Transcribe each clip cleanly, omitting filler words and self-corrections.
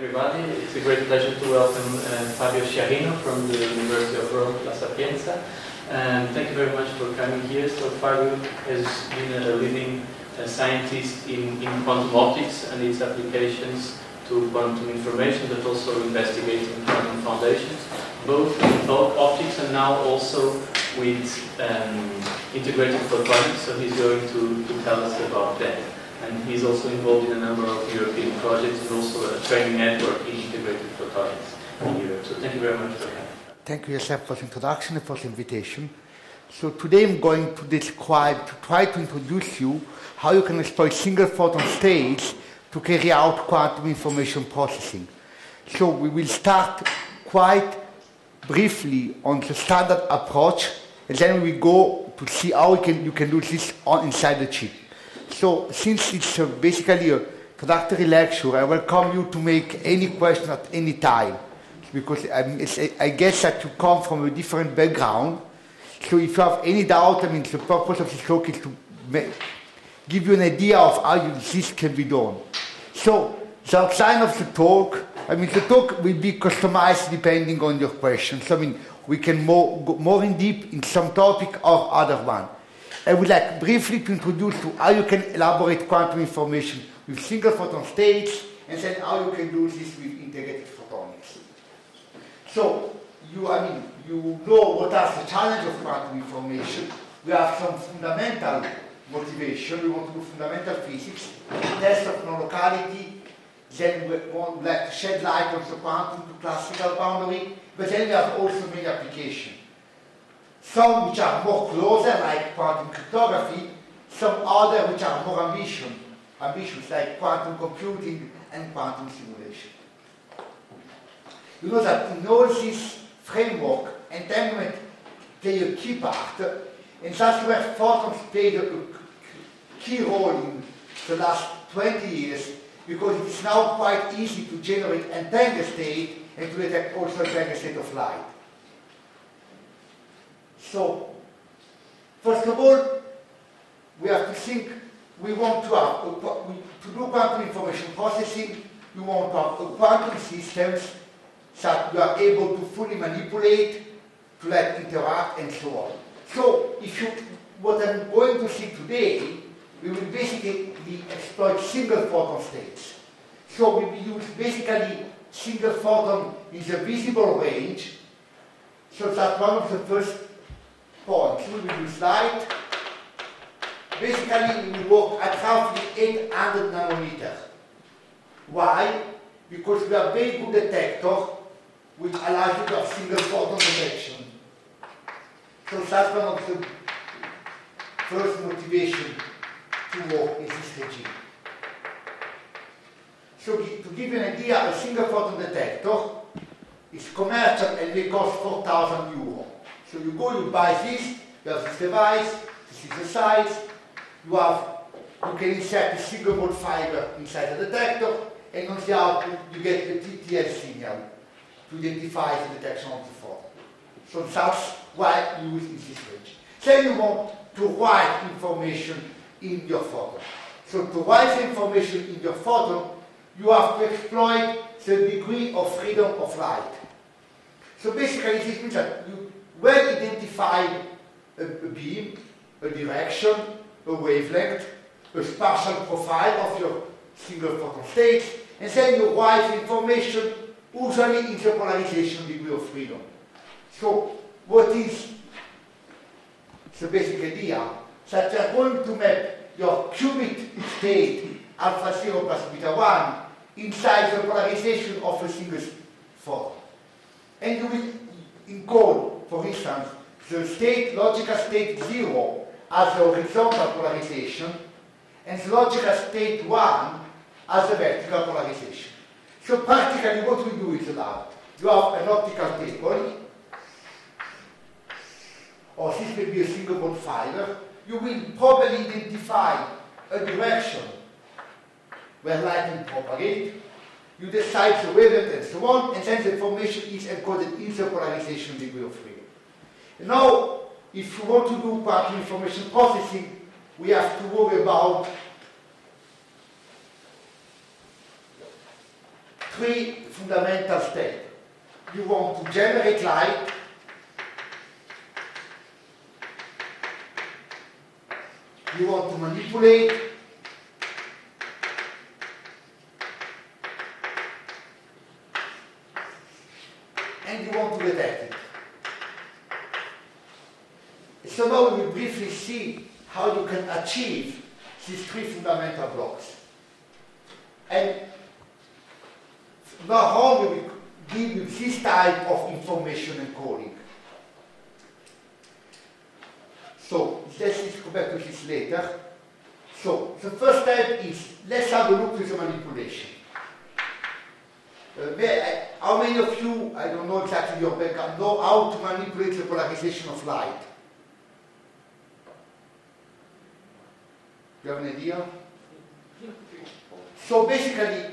everybody. It's a great pleasure to welcome Fabio Sciarrino from the University of Rome, La Sapienza. Thank you very much for coming here. So Fabio has been a leading scientist in quantum optics and its applications to quantum information, but also investigating quantum foundations, both in bulk optics and now also with integrated photonics. So he's going to tell us about that. And he's also involved in a number of European projects and also a training network in integrated photonics in Europe. So thank you very much for coming. Thank you, Josep, for the introduction and for the invitation. So today I'm going to try to introduce you how you can exploit single photon states to carry out quantum information processing. So we will start quite briefly on the standard approach, and then we go to see how you can do this inside the chip. So since it's basically a introductory lecture, I welcome you to make any question at any time, because I guess that you come from a different background. So if you have any doubt, the purpose of this talk is to give you an idea of how this can be done. So the outline of the talk, the talk will be customized depending on your questions. We can go more in deep in some topic or other one. I would like briefly to introduce you how you can elaborate quantum information with single photon states, and then how you can do this with integrated photonics. So, you know what are the challenges of quantum information. We have some fundamental motivation. We want to do fundamental physics, test of non-locality, then we would like to shed light on the quantum to classical boundary, but then we have also many applications. Some which are more closer, like quantum cryptography, some other which are more ambitious, like quantum computing and quantum simulation. You know that in all this framework, entanglement play a key part, and that's where photons played a key role in the last 20 years, because it is now quite easy to generate entangled state and to detect also entangled state of light. So, first of all, we have to think, we want to have, to do quantum information processing, we want to have quantum systems that we are able to fully manipulate, to let interact, and so on. So, what I'm going to see today, we will basically exploit single photon states. So we will use basically single photon in the visible range. So that's one of the first points. We will use light. Basically, we will work at roughly 800 nanometers. Why? Because we have very good detector which allows you to have single photon detection. So that's one of the first motivation to work in this regime. So to give you an idea, a single photon detector is commercial and they cost 4,000 euros. So you go, you buy this, you have this device, this is the size, you can insert a single mode fiber inside the detector, and on the output you get a TTL signal to identify the detection of the photon. So that's why you use in this range. Then you want to write information in your photon. So to write the information in your photon, you have to exploit the degree of freedom of light. So basically this means that you well identify a beam, a direction, a wavelength, a spatial profile of your single photon states, and then you write the information usually in the polarization degree of freedom. So what is the basic idea? That you are going to map your qubit state alpha 0 plus beta 1 inside the polarization of a single photon. And you will encode, for instance, the state, logical state 0 as the horizontal polarization, and the logical state 1 as the vertical polarization. So practically what we do is the lab. You have an optical table, or this will be a single mode fiber. You will probably identify a direction where light will propagate. You decide the wavelength and so on, and then the information is encoded in the polarization degree of freedom. Now, if you want to do quantum information processing, we have to worry about three fundamental steps. You want to generate light, you want to manipulate, and you want to detect it. So now we will briefly see how you can achieve these three fundamental blocks. And now how we will give you this type of information encoding. So let's come back to this later. So the first step is, let's have a look with the manipulation. How many of you, I don't know exactly your background, know how to manipulate the polarization of light? Do you have an idea? So basically,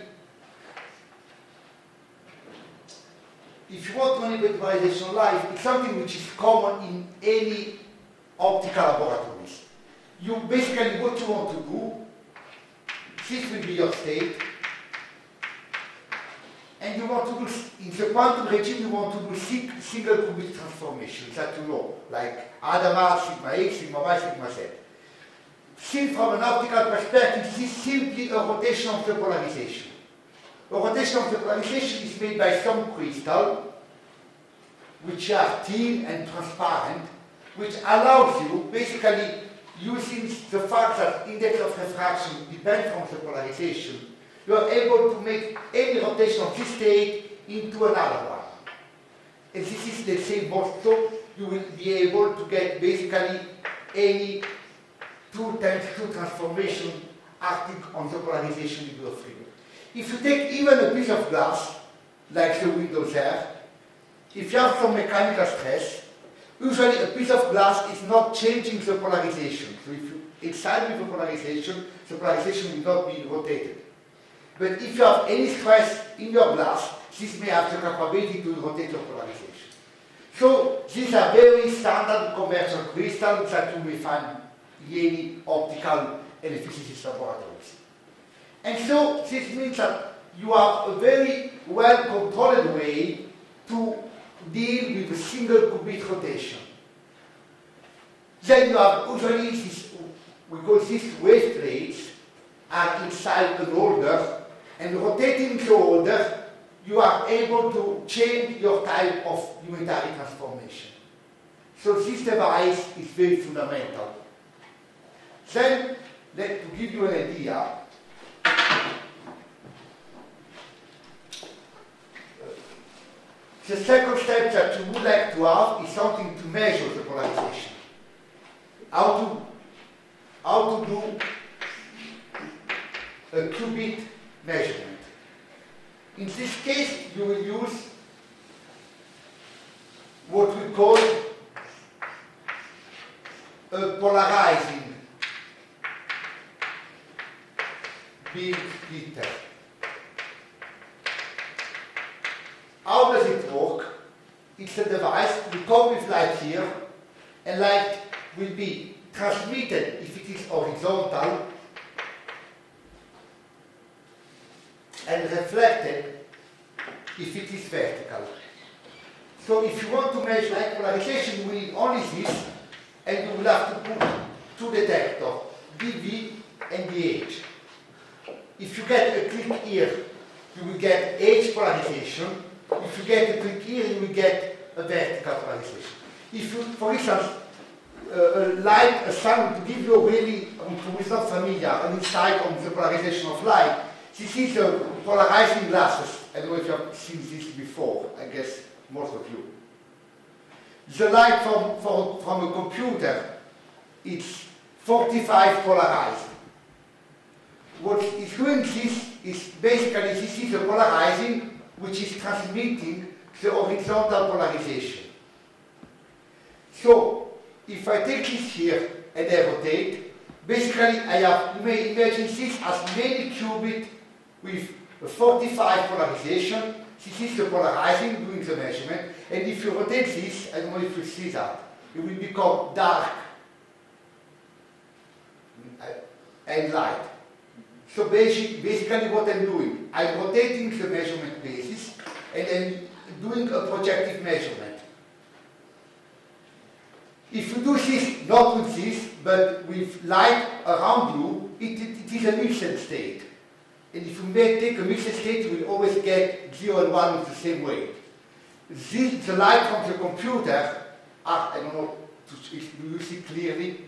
if you want to manipulate polarization of light, it's something which is common in any optical laboratories. You basically, what you want to do, this will be your state, and you want to do, in the quantum regime, you want to do single qubit transformations that you know, like Hadamard, sigma X, sigma Y, sigma Z. Seen from an optical perspective, this is simply a rotation of the polarization. A rotation of the polarization is made by some crystal, which are thin and transparent, which allows you, basically, using the fact that index of refraction depends on the polarization, you are able to make any rotation of this state into another one. And this is the same also, you will be able to get basically any 2x2 transformation acting on the polarization in your field. If you take even a piece of glass, like the window there, if you have some mechanical stress, usually a piece of glass is not changing the polarization. So if you excite with the polarization will not be rotated. But if you have any stress in your glass, this may have the capability to rotate your polarization. So these are very standard commercial crystals that you may find in any optical and physicist laboratories. And so this means that you have a very well-controlled way to deal with a single qubit rotation. Then you have usually this, we call these wave plates are inside an holder, and rotating the holder, you are able to change your type of unitary transformation. So this device is very fundamental. Then, to give you an idea, the second step that you would like to have is something to measure the polarization. How to do a qubit measurement. In this case, you will use what we call a polarizing beam splitter. How does it work? It's a device, we come with light here, and light will be transmitted if it is horizontal and reflected if it is vertical. So if you want to measure light polarization, you need only this, and you will have to put two detectors, DV and DH. If you get a click here, you will get H polarization. If you get a click here, you will get a vertical polarization. If you, for instance, light a sound, to give you a really, who is not familiar, an insight on the polarization of light, this is a polarizing glasses. I don't know if you have seen this before, I guess most of you. The light from a computer, it's 45 polarized. What is doing this is basically, this is a polarizing which is transmitting the horizontal polarization. So, if I take this here and I rotate, basically I have, you may imagine this as many qubits with a 45 polarization. This is the polarizing doing the measurement. And if you rotate this, I don't know if you see that, it will become dark and light. So basically what I'm doing, I'm rotating the measurement basis and then doing a projective measurement. If you do this, not with this, but with light around you, it is a mixed state. And if you take a mixed state, you will always get 0 and 1 with the same weight. The light from the computer are, I don't know, do you see clearly?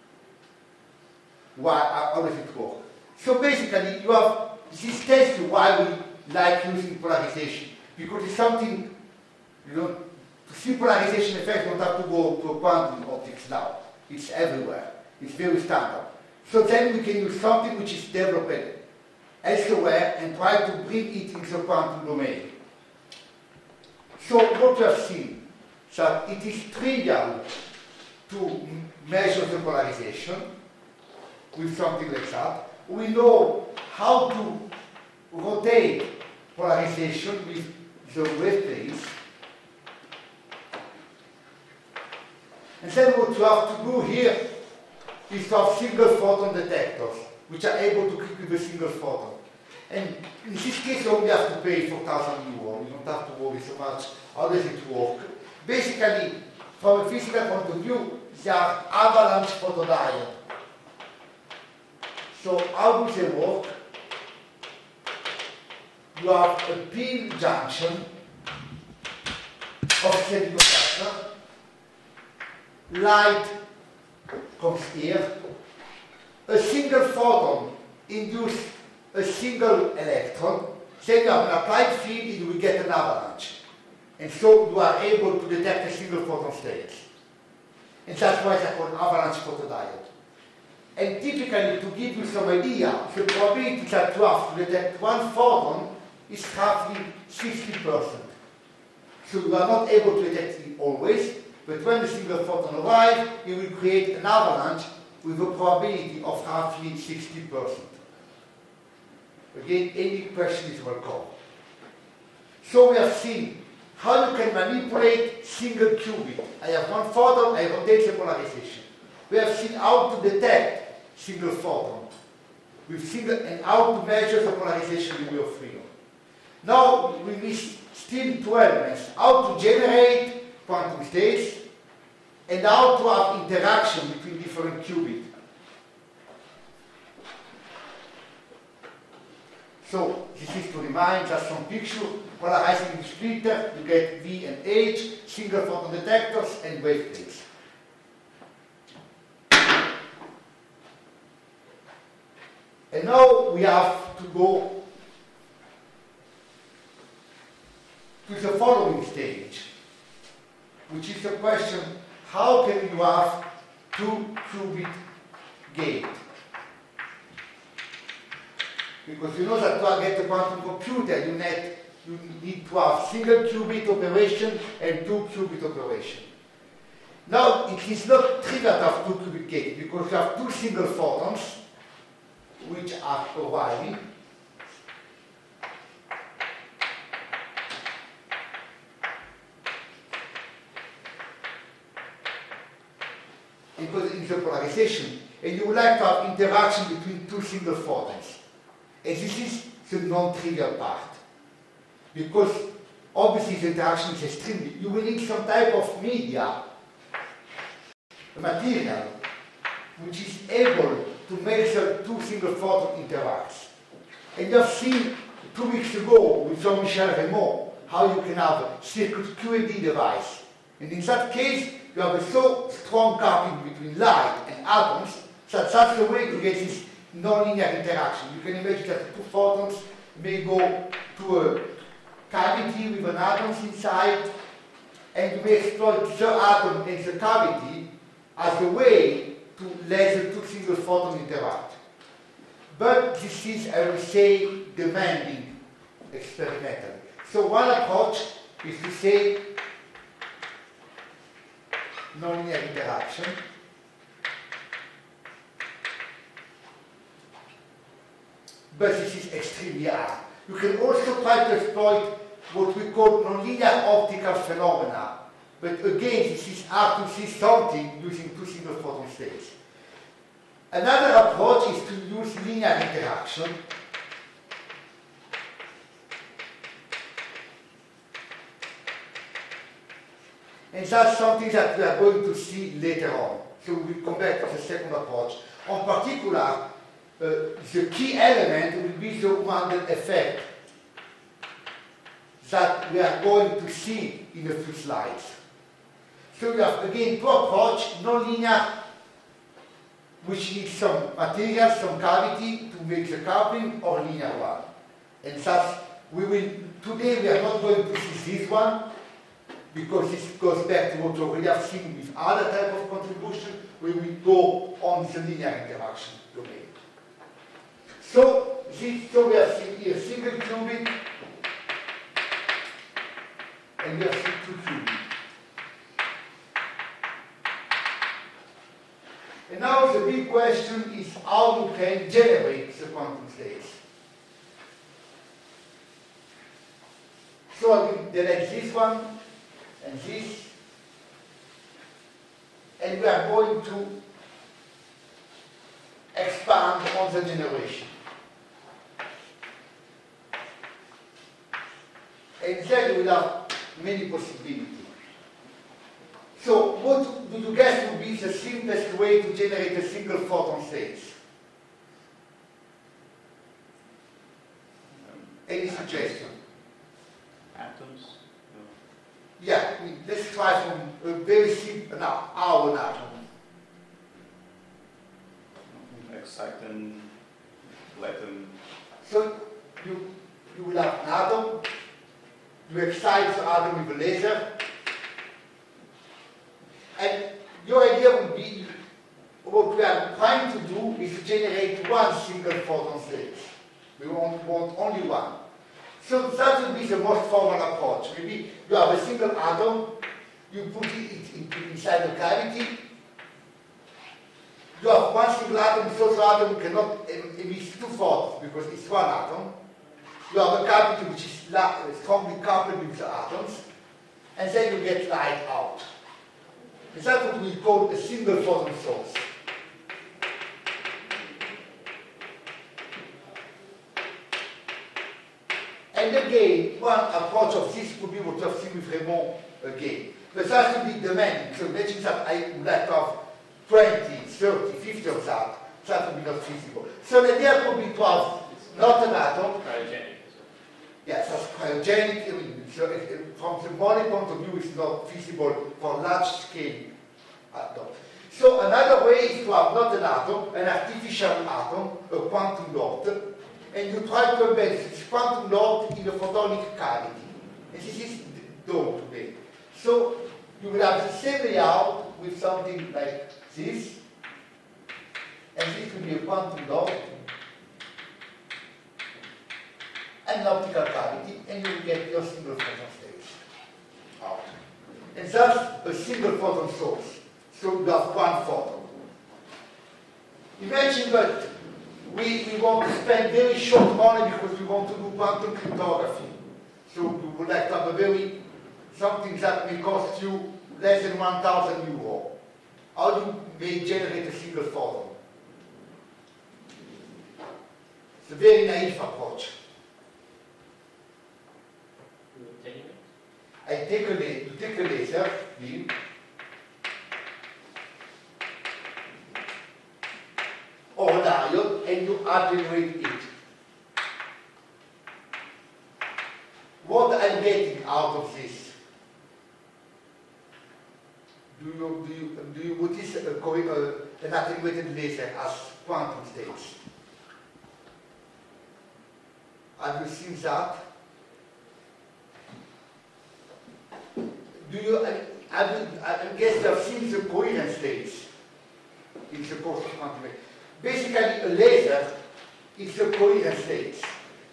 How does it work? So basically, you have, this tells you why we like using polarization. Because it's something, to see polarization effect, you don't have to go to a quantum optics now. It's everywhere. It's very standard. So then we can use something which is developed elsewhere and try to bring it into the quantum domain. So what we have seen, that it is trivial to measure the polarization with something like that. We know how to rotate polarization with the wave phase. And then what you have to do here is to have single photon detectors, which are able to click with a single photon. And in this case, you only have to pay 4,000 euros. You don't have to worry so much. How does it work? Basically, from a physical point of view, they are avalanche photodiodes. So how do they work? You have a p junction of semiconductor. Light comes here. A single photon induces a single electron. Then you have an applied field and you will get an avalanche. And so you are able to detect a single photon state. And that's why they're called avalanche photodiode. And typically, to give you some idea, the probability that you have to detect one photon is roughly 60%. So you are not able to detect it always, but when a single photon arrives, it will create an avalanche with a probability of roughly 60%. Again, any question is welcome. So we have seen how you can manipulate single qubit. I have one photon, I rotate the polarization. We have seen how to detect single photon with and how to measure the polarization degree of freedom. Now we miss still two elements: how to generate quantum states and how to have interaction between different qubits. So this is to remind just some picture, polarizing the splitter, you get V and H, single photon detectors, and wave plates. And now we have to go to the following stage, which is the question, how can you have 2-qubit gate? Because you know that to get a quantum computer, you need to have single qubit operation and 2-qubit operation. Now, it is not trivial to have 2-qubit gate, because you have two single photons, which are arriving. Because in the polarization, and you would like to have interaction between two single photons. And this is the non-trivial part. Because obviously the interaction is extremely, you will need some type of media, a material, which is able to make the two single photon interacts. And you have seen 2 weeks ago with Jean-Michel Raymond how you can have a circuit QED device. And in that case, you have a so strong coupling between light and atoms that that's the way to get this nonlinear interaction. You can imagine that two photons may go to a cavity with an atom inside, and you may exploit the atom in the cavity as a way to let the two single photons interact. But this is, I would say, demanding experimentally. So one approach is to say nonlinear interaction. But this is extremely hard. You can also try to exploit what we call nonlinear optical phenomena. But again, this is hard to see something using two single photon states. Another approach is to use linear interaction. And that's something that we are going to see later on. So we'll come back to the second approach. In particular, the key element will be the Randall effect that we are going to see in a few slides. So we have again two approaches, nonlinear, which needs some material, some cavity to make the coupling, or linear one. And thus, today we are not going to see this one, because this goes back to what we already have seen with other type of contribution, we will go on the linear interaction domain. So we have seen here single qubit, and we have seen two qubits. And now the big question is how you can generate the quantum states. So I will delete this one and this, and we are going to expand on the generation. And then we will have many possibilities. So what do you guess would be the simplest way to generate a single photon state? Any suggestion? Atoms? No. Yeah, let's try from a very simple, our atom. Exciton, Latin. So you will have an atom, you excite the atom with a laser, and your idea would be, what we are trying to do is to generate one single photon state. We want only one. So that would be the most formal approach. Maybe you have a single atom, you put it inside a cavity, you have one single atom, so the atom cannot emit two photons because it's one atom. You have a cavity which is strongly coupled with the atoms, and then you get light out. And that's what we call a single photon source. And again, one approach of this would be what you have seen with Raymond again. But that would be demanding. So imagine that I would like to have 20, 30, 50 of that. That would be not feasible. So the idea could be to have not an atom. Cryogenic. Yes, that's cryogenic. I mean, so from the money point of view, it's not feasible for large scale atoms. So another way is to have not an atom, an artificial atom, a quantum dot, and you try to embed this quantum dot in a photonic cavity. And this is done today. So you will have the same layout with something like this, and this will be a quantum dot, and an optical cavity, and you will get your single photon state out. And thus a single photon source. So you have one photon. Imagine that we want to spend very short money because we want to do quantum cryptography. So we would like to have something that may cost you less than 1,000 euro. How do you generate a single photon? It's a very naive approach. You take a laser beam, or a diode, and you attenuate it. What I'm getting out of this? Do you notice an attenuated laser as quantum states? Have you seen that? I guess you have seen the coherent states in the course of quantum mechanics. Basically, a laser is a coherent state.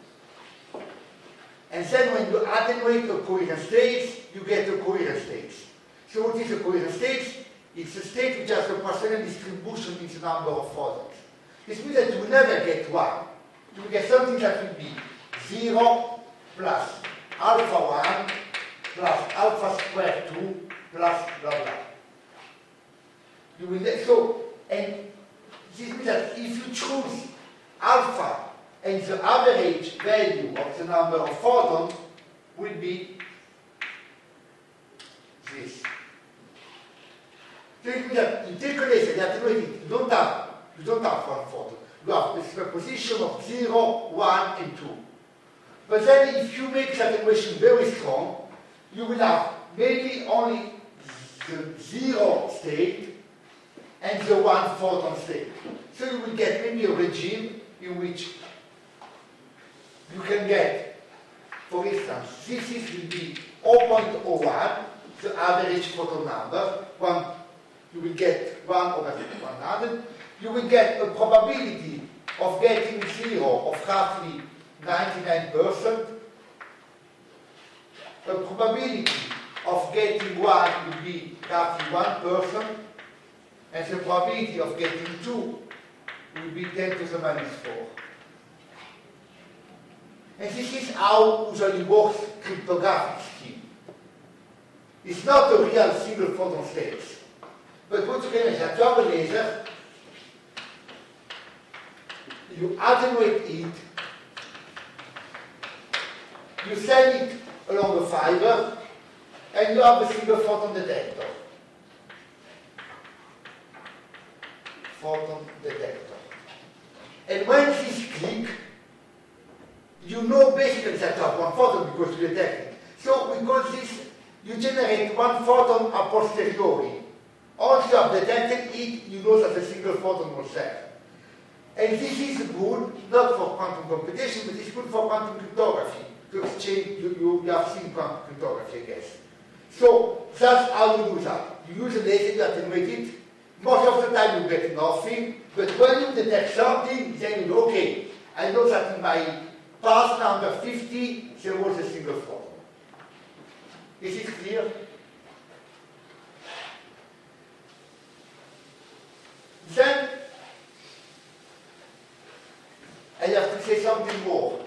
And then when you attenuate a coherent state, you get a coherent state. So what is a coherent state? It's a state which has a Poissonian distribution in the number of photons. This means that you will never get one. You will get something that will be 0 plus alpha 1 plus alpha squared 2 plus blah blah. You will get, and this means that if you choose alpha and the average value of the number of photons will be this. So it means that you take a laser, you attenuate it. You don't have one photon. You have a superposition of 0, 1, and 2. But then if you make the attenuation very strong, you will have maybe only the 0 state and the 1 photon state. So you will get maybe a regime in which you can get, for instance, this will be 0.01, the average photon number. You will get 1 over 100. You will get a probability of getting 0 of roughly 99%. The probability of getting 1 will be roughly 1%, and the probability of getting 2 will be 10 to the minus 4. And this is how usually works cryptographic scheme. It's not a real single photon state. But what you can is that you have a laser, you attenuate it, you send it along a fiber, and you have a single photon detector. Photon detector. And when this click, you know basically that you have one photon because you detect it. So we call this, you generate one photon a posteriori. Once you have detected it, you know that a single photon was there. And this is good, not for quantum computation, but it's good for quantum cryptography. To exchange, you have seen quantum cryptography, I guess. So that's how you do that. You use a laser, you attenuate it. Most of the time you get nothing, but when you detect something, then you know, okay, I know that in my pass number 50, there was a single photon. Is it clear? Then, I have to say something more.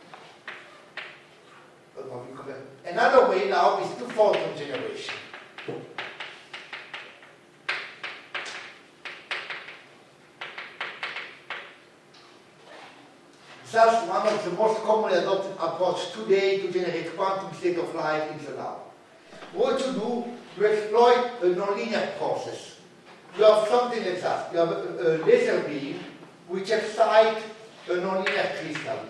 Another way now is two-photon generation. That's one of the most commonly adopted approaches today to generate quantum state of light in the lab. What you do, you exploit a nonlinear process. You have something like that. You have a laser beam which excites a nonlinear crystal.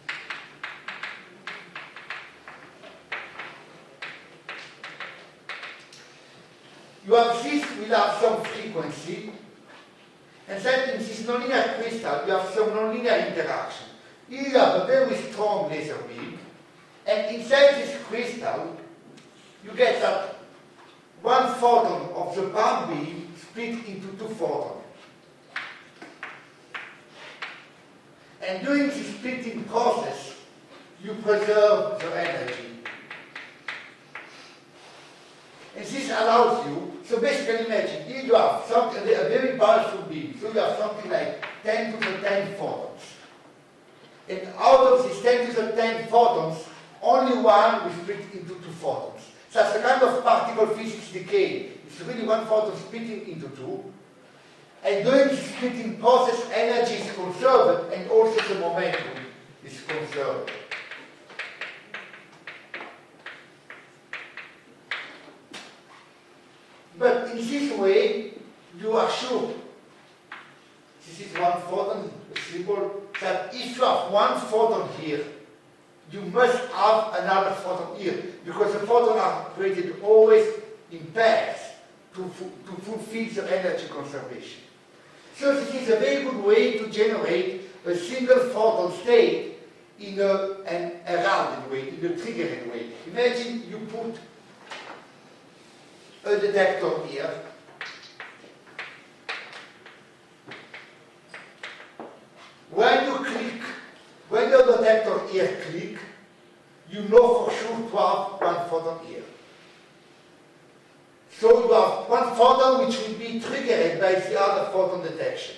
You have this, will have some frequency, and then in this nonlinear crystal you have some nonlinear interaction. Here you have a very strong laser beam, and inside this crystal you get that one photon of the band beam split into two photons. And during this splitting process, you preserve the energy. And this allows you, so basically imagine, here you have something, a very powerful beam, so you have something like 10 to the 10 photons. And out of these 10 to the 10 photons, only one will split into two photons. That's a kind of particle physics decay. It's really one photon splitting into two. And during the splitting process, energy is conserved and also the momentum is conserved. But in this way, you are sure, this is one photon, a symbol, that if you have one photon here, you must have another photon here, because the photons are created always in pairs to fulfill the energy conservation. So this is a very good way to generate a single photon state in an heralded way, in a triggered way. Imagine you put a detector here. When you click, when your detector here click, you know for sure to have one photon here. So you have one photon which will be triggered by the other photon detection.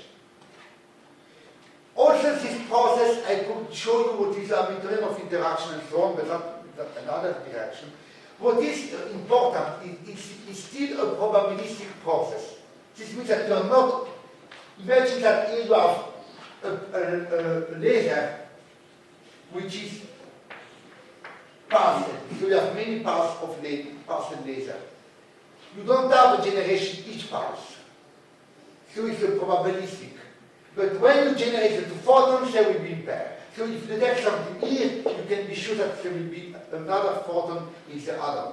Also this process, I could show you what is a mechanism of interaction and so on, but not another direction. What is important is still a probabilistic process. This means that you are not, imagine that here you have a laser which is passed. So you have many paths of passed laser. you don't have a generation each pulse. So it's a probabilistic. But when you generate the two photons, they will be in pair. So if you detect something here, you can be sure that there will be another photon in the other.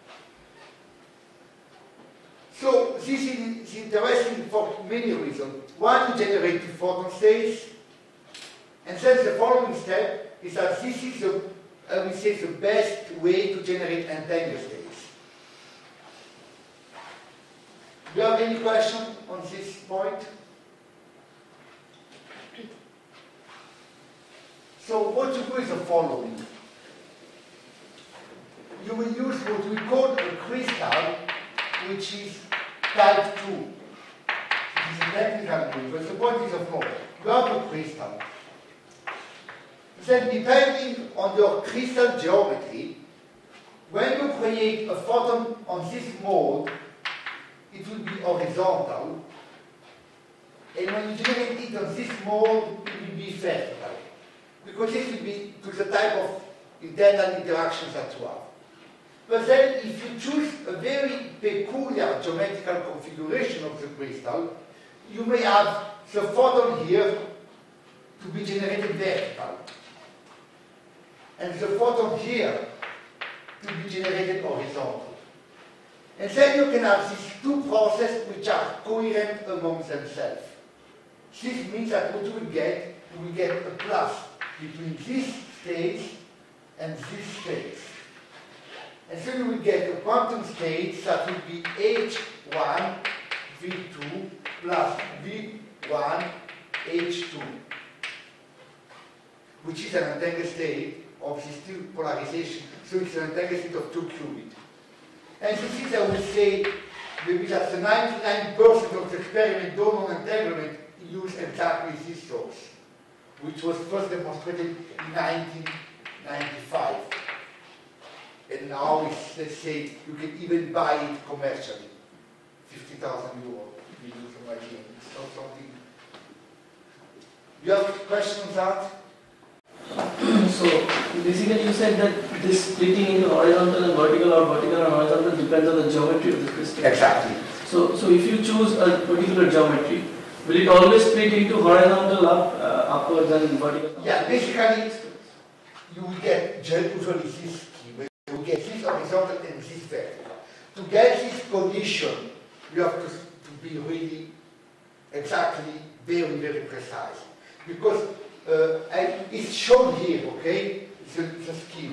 So this is interesting for many reasons. One, you generate two photon states. And then the following step is that this is the, I would say, the best way to generate entangled states. Do you have any question on this point? So what you do is the following. You will use what we call a crystal, which is type 2. This is a technical name, but the point is of note. You have a crystal. Then depending on your crystal geometry, when you create a photon on this mode, it will be horizontal. And when you generate it on this mode, it will be vertical. Because this will be to the type of internal interactions that you have. But then if you choose a very peculiar geometrical configuration of the crystal, you may have the photon here to be generated vertical, and the photon here to be generated horizontal. And then you can have these two processes which are coherent among themselves. This means that what you will get a plus between these states and these states. And so you will get a quantum state that will be H1 V2 plus V1 H2, which is an entangled state of this two polarization. So it's an entangled state of 2 qubits. And this is, I would say, maybe that the 99% of the experiment done on entanglement use exactly this source, which was first demonstrated in 1995. And now it's, let's say, you can even buy it commercially. 50,000 euros, we use from IBM. It's not something. You have a question on that? So basically you said that this splitting into horizontal and vertical or vertical and horizontal depends on the geometry of the crystal. Exactly. So if you choose a particular geometry, will it always split into horizontal upwards and vertical? Yeah, basically you will get usually this key. You will get this horizontal and this vertical. To get this condition, you have to be really exactly very, very precise. Because it's shown here, okay? The scheme.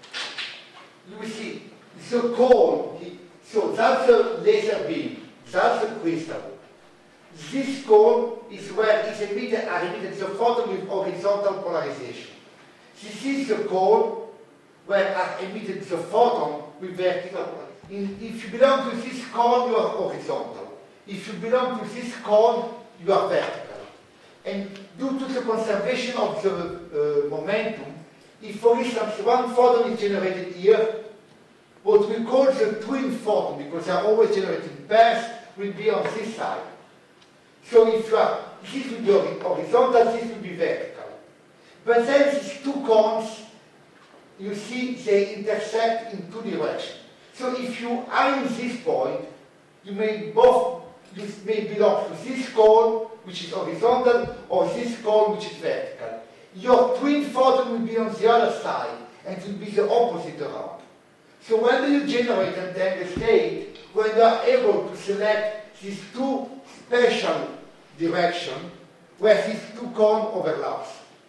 You will see, the cone, so that's a laser beam, that's a crystal. This cone is where it's emitted the photon with horizontal polarization. This is the cone where are emitted the photon with vertical polarization. If you belong to this cone, you are horizontal. If you belong to this cone, you are vertical. And due to the conservation of the momentum, if for instance one photon is generated here, what we call the twin photon, because they are always generated in pairs, will be on this side. So if you are, this will be horizontal, this will be vertical. But then these two cones, you see, they intersect in two directions. So if you are in this point, you may belong to this cone, which is horizontal, or this cone, which is vertical. Your twin photon will be on the other side, and it will be the opposite around. So when you generate an entangled state, when you are able to select these two special directions, where these two cones overlaps.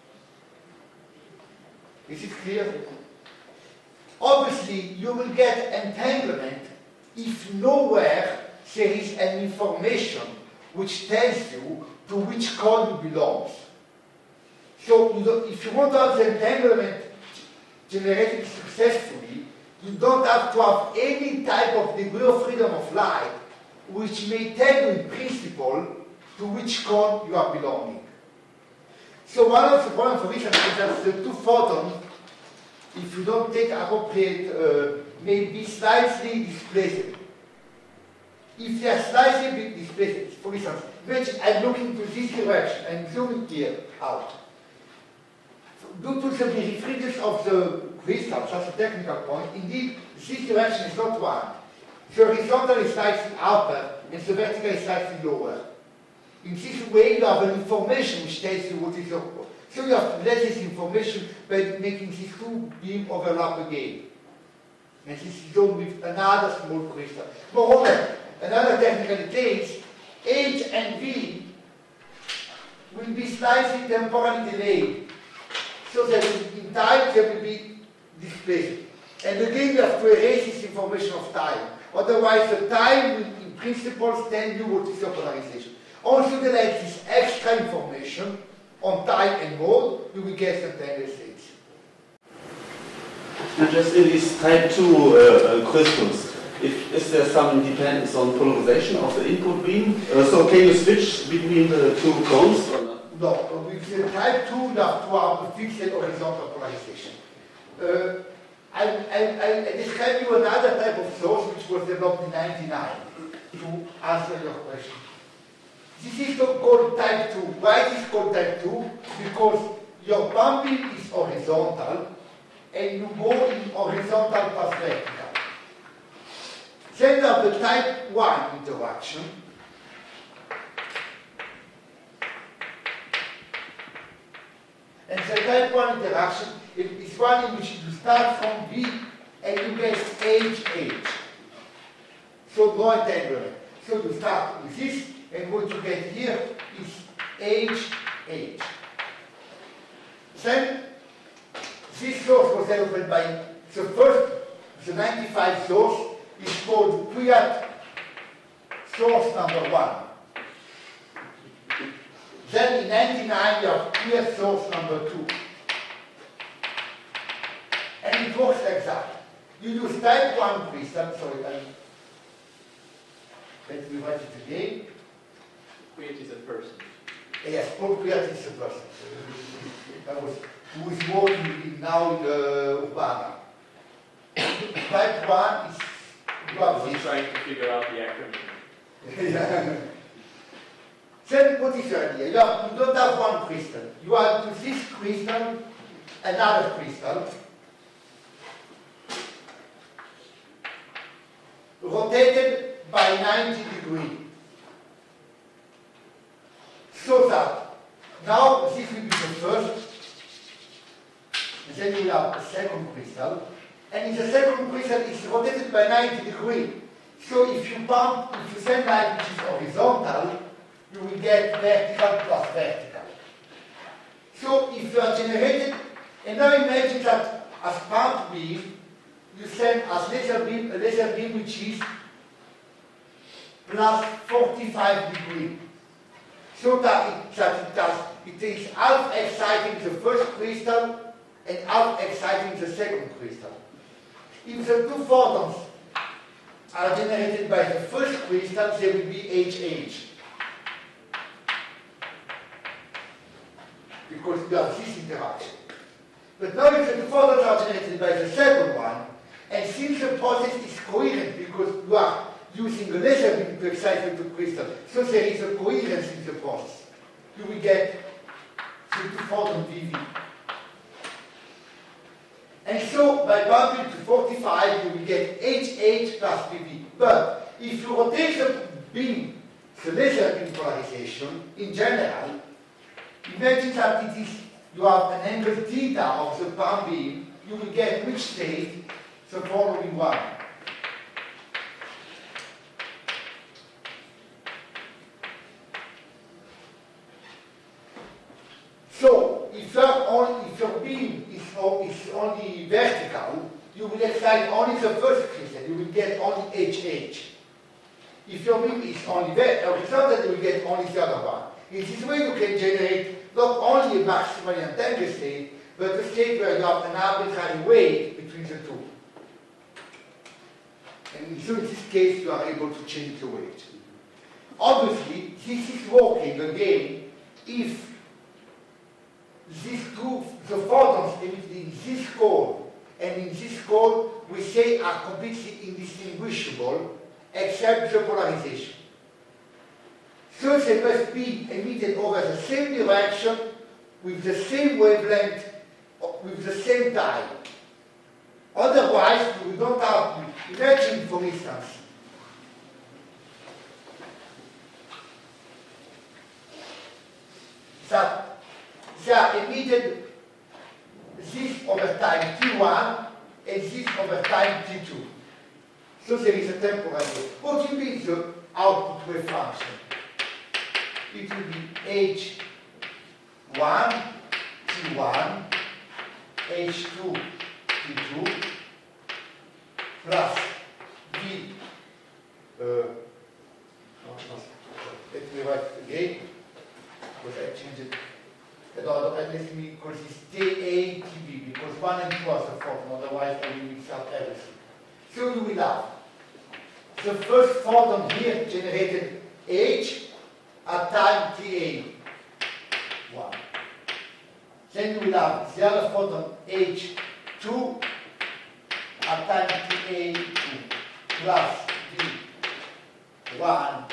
Is it clear? Obviously, you will get entanglement if nowhere there is an information which tells you to which cone you belong. So if you want to have the entanglement generated successfully, you don't have to have any type of degree of freedom of light which may tell you in principle to which cone you are belonging. So one of the problems, for instance, is that the two photons, if you don't take appropriate, may be slightly displaced. If they are slightly displaced, for instance, imagine I'm looking to this direction and zooming here out. Due to the birefringence of the crystal, that's a technical point, indeed, this direction is not one. So horizontal is slightly upper, and the vertical is slightly lower. In this way, you have an information which tells you what is your core. So you have to let this information by making these two beams overlap again. And this is done with another small crystal. Moreover, another technical case, H and V will be slightly temporally delayed. So that in time there will be displaced. And again, you have to erase this information of time. Otherwise, the time will, in principle, tell you what is your polarization. Also, there is this extra information on time and mode, you will get some tangle states. And just in these type 2 crystals, is there some dependence on polarization of the input beam? So can you switch between the two cones or not? No, with the type 2, you have to have a fixed horizontal polarization. I describe you another type of source which was developed in 1999 to answer your question. This is called type 2. Why is it called type 2? Because your bumping is horizontal and you go in horizontal plus vertical. Then you have the type 1 interaction. And the type 1 interaction is one in which you start from V and you get HH. So no entanglement. So you start with this, and what you get here is HH. Then this source was developed by the first, the 95 source is called Kwiat source number 1. Then in 99 you have Kwiat source number 2. And it works like that. You use type 1 crystal, sorry, let me write it again. Kwiat is a person. Yes, Paul Kwiat is a person. Who is working now in Urbana. Type 1 is I'm trying to figure out the acronym. yeah. Then what is your idea? You don't have one crystal. You have to this crystal, another crystal, rotated by 90 degrees. So that now this will be the first, and then you will have a second crystal, and in the second crystal it's rotated by 90 degrees. So if you send light which is horizontal, you will get vertical plus vertical. So if you are generated, and now imagine that as pump beam, you send as laser beam, a laser beam which is plus 45 degrees. So that it is half exciting the first crystal and half exciting the second crystal. If the two photons are generated by the first crystal, they will be HH. Because you have this interaction. But now if the two photons are generated by the second one, and since the process is coherent because you are using a laser beam to excite the two crystals, so there is a coherence in the process, you will get the two photon VV. And so by bumping to 45, you will get HH plus VV. But if you rotate the beam, the laser beam polarization, in general, imagine that it is, you have an angle theta of the palm beam, you will get which state? The following one. So, if your beam is only vertical, you will excite only the first crystal, you will get only HH. If your beam is only horizontal, you will get only the other one. In this way, you can generate not only a maximally entangled state, but a state where you have an arbitrary weight between the two. And so in this case, you are able to change the weight. Obviously, this is working again if these two, the photons in this code and in this code, we say are completely indistinguishable except the polarization. So they must be emitted over the same direction, with the same wavelength, with the same time. Otherwise, we don't have, imagine for instance, repeated this over time t1 and this over time t2. So there is a temporal loop. What will be the output wave function? It will be h1 t1 h2 t2 plus v let me write again because I changed it. Let me call this TA TB because 1 and 2 are the photon, otherwise I will mix up everything. So you will have the first photon here generated H at time TA1. Then you will have the other photon H2 at time TA2 plus V1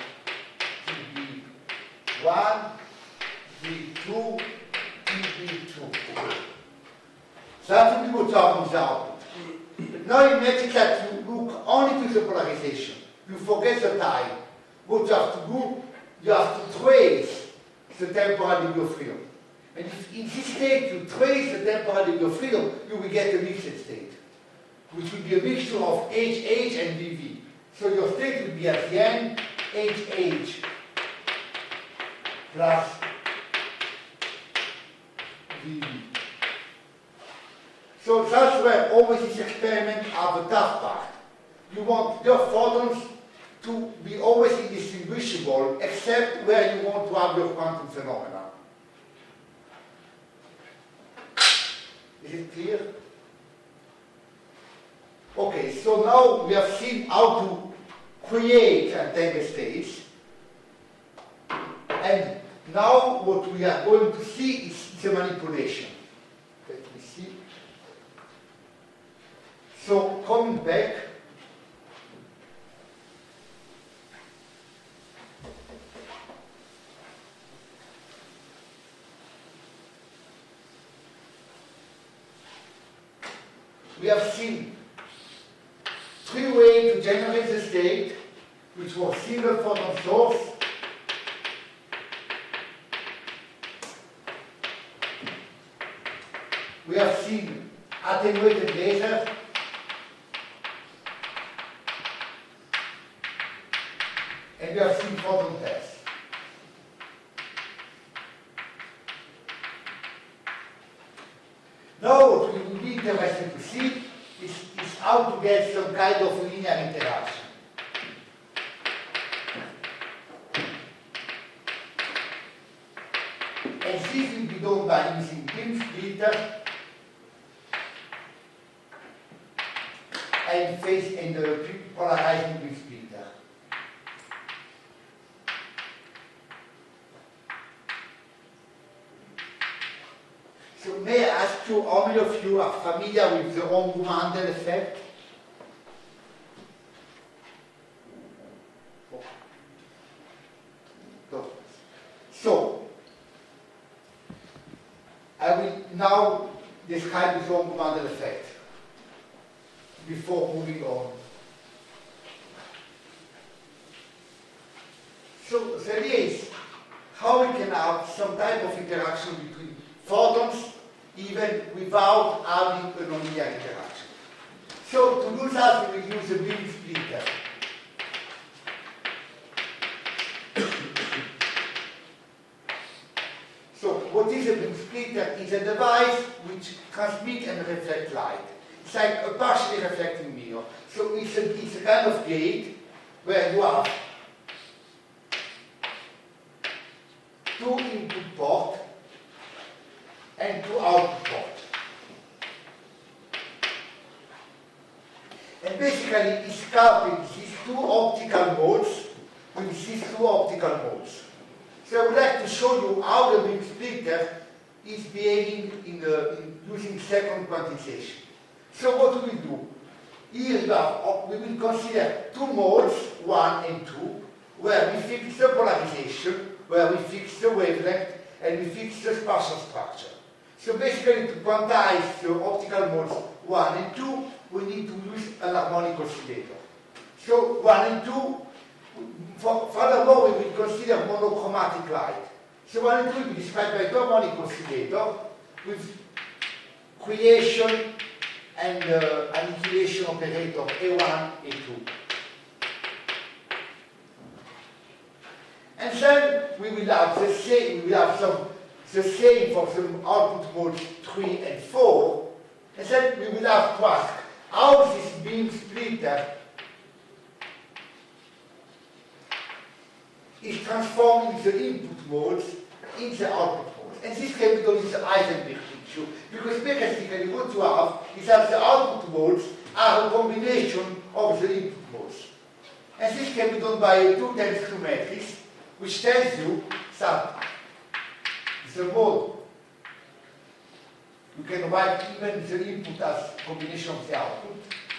TB1 V2 TB2. So that's what we were talking about. Now imagine that you look only to the polarization. You forget the time. What you have to do, you have to trace the temporal degree of freedom. And if in this state you trace the temporal degree of freedom, you will get a mixed state, which will be a mixture of HH and VV. So your state will be at the end HH plus VV. So that's where always this experiment have a tough part. You want your photons to be always indistinguishable except where you want to have your quantum phenomena. Is it clear? Okay, so now we have seen how to create entangled states. And now what we are going to see is the manipulation. Let me see. So coming back, we have seen 3 ways to generate the state, which was single photon source, we have seen attenuated laser, and we have seen photon test. Now what we will be interested to see is how to get some kind of linear interaction. And this will be done by using beam splitter and phase and polarizing beam splitter. So may I ask you, how many of you are familiar with the Runge-Mandel effect? So, I will now describe the Runge-Mandel effect before moving on. So, the idea is how we can have some type of interaction between photons even without having a nonlinear interaction. So to do that, we will use a beam splitter. So what is a beam splitter? Is a device which transmits and reflects light. It's like a partially reflecting mirror. So it's a kind of gate where you have 2 input ports and 2 output ports. And basically it's coupling these 2 optical modes with these 2 optical modes. So I would like to show you how the beam splitter is behaving in using second quantization. So what we will do? Here you have, we will consider 2 modes, 1 and 2, where we fix the polarization, where we fix the wavelength, and we fix the spatial structure. So basically, to quantize the optical modes 1 and 2, we need to use an harmonic oscillator. So 1 and 2, furthermore, we will consider monochromatic light. So 1 and 2 will be described by the harmonic oscillator, with creation and annihilation operator A1, A2. And then we will have the same, the same for the output modes 3 and 4. And then we will have to ask how this beam splitter is transforming the input modes in the output modes. And this can be done in the Heisenberg picture, because basically what you have is that the output modes are a combination of the input modes. And this can be done by a 2-tensor matrix, which tells you that the mode, you can write even the input as a combination of the output.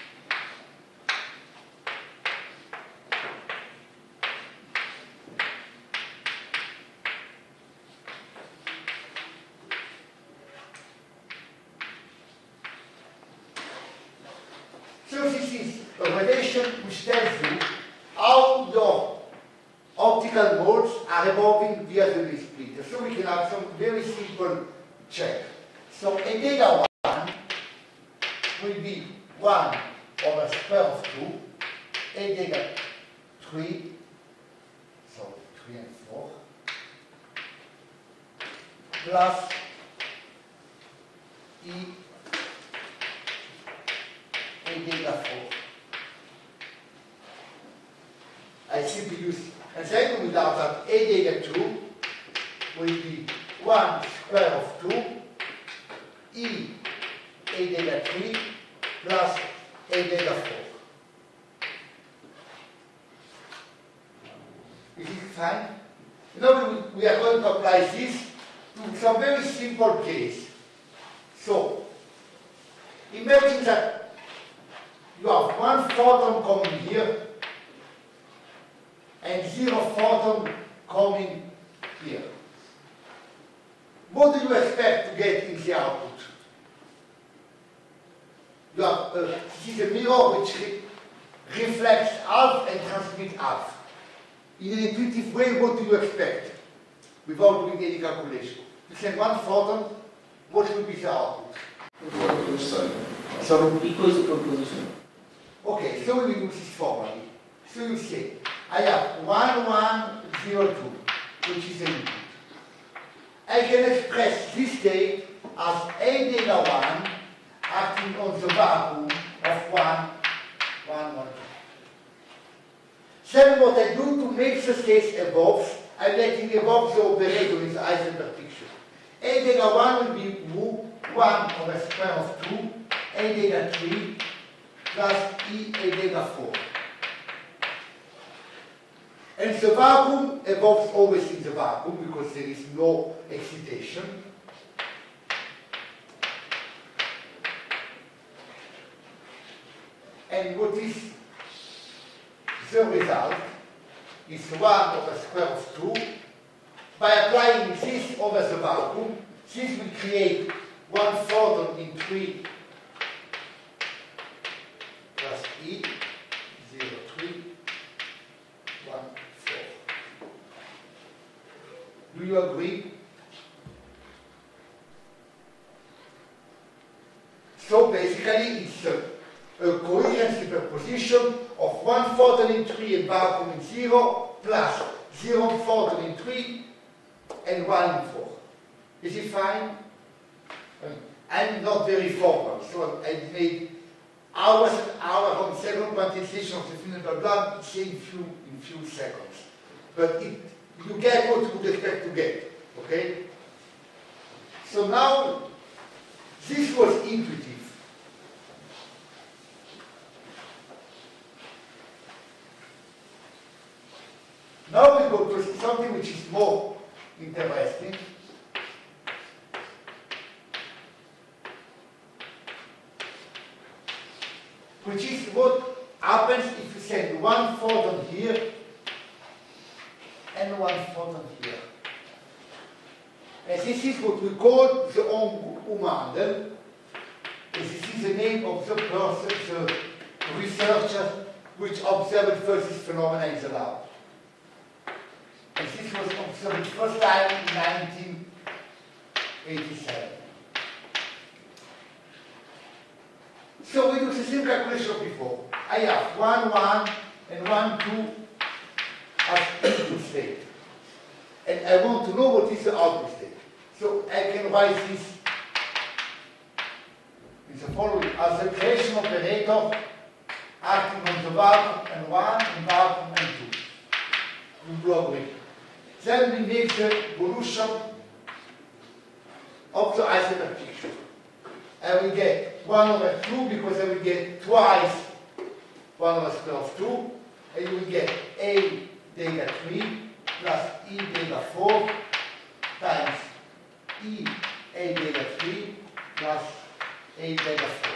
So this is a relation which tells you how your optical modes are evolving via the leaf splitter. So we can have some very simple check. So a theta 1 will be 1 over square of 2, a theta 3, so 3 and 4, plus e a theta 4. I simply use, and then we will have that a theta 2 will be 1 square of 2 e a theta 3 plus a theta 4. Is it fine? Now we are going to apply this to some very simple case. So, imagine that you have one photon coming here and 0 photon coming here. What do you expect to get in the output? You have, this is a mirror which reflects half and transmits half. In an intuitive way, what do you expect? Without doing any calculation. You send one photon, what will be the output? Which side? So, Equal superposition. okay, so we will use this formally. So you say, I have 1, 1, 0, 2, which is the input. I can express this state as a theta 1 acting on the vacuum of 1, 1, 1, 2. Then what I do to make the state evolve, I'm letting evolve the operator in the Heisenberg picture. A theta 1 will be 1 over square of 2, a theta 3 plus e a theta 4. And the vacuum evolves always in the vacuum because there is no excitation. And what is the result is 1 over square of 2. By applying this over the vacuum, this will create 1 photon in 3 plus e, 0, 3, 1, 4. Do you agree? So basically it's a coherent superposition of 1 photon in 3 and vacuum in 0 plus 0 photon in 3 and 1 in 4. Is it fine? I'm not very formal, so I made hours and hours on second quantization of the field blah blah, say in few seconds. But you get what you would expect to get, okay? So now, this was intuitive. Now we go to something which is more interesting. Which is what happens if you send 1 photon here and 1 photon here. And this is what we call the Ohm-Mandel. This is the name of the person, the researcher, which observed first this phenomenon in the lab. And this was observed first time in 1987. So we do the same calculation of before. I have 1, 1 and 1, 2 as input state. And I want to know what is the output state. So I can write this in the following as the creation operator acting on the vacuum and 1 and vacuum and 2. We do agree. Then we make the evolution of the isotope picture. I will get 1 over 2 because I will get twice 1 over square of 2, and you will get A delta 3 plus E delta 4 times E A delta 3 plus A delta 4.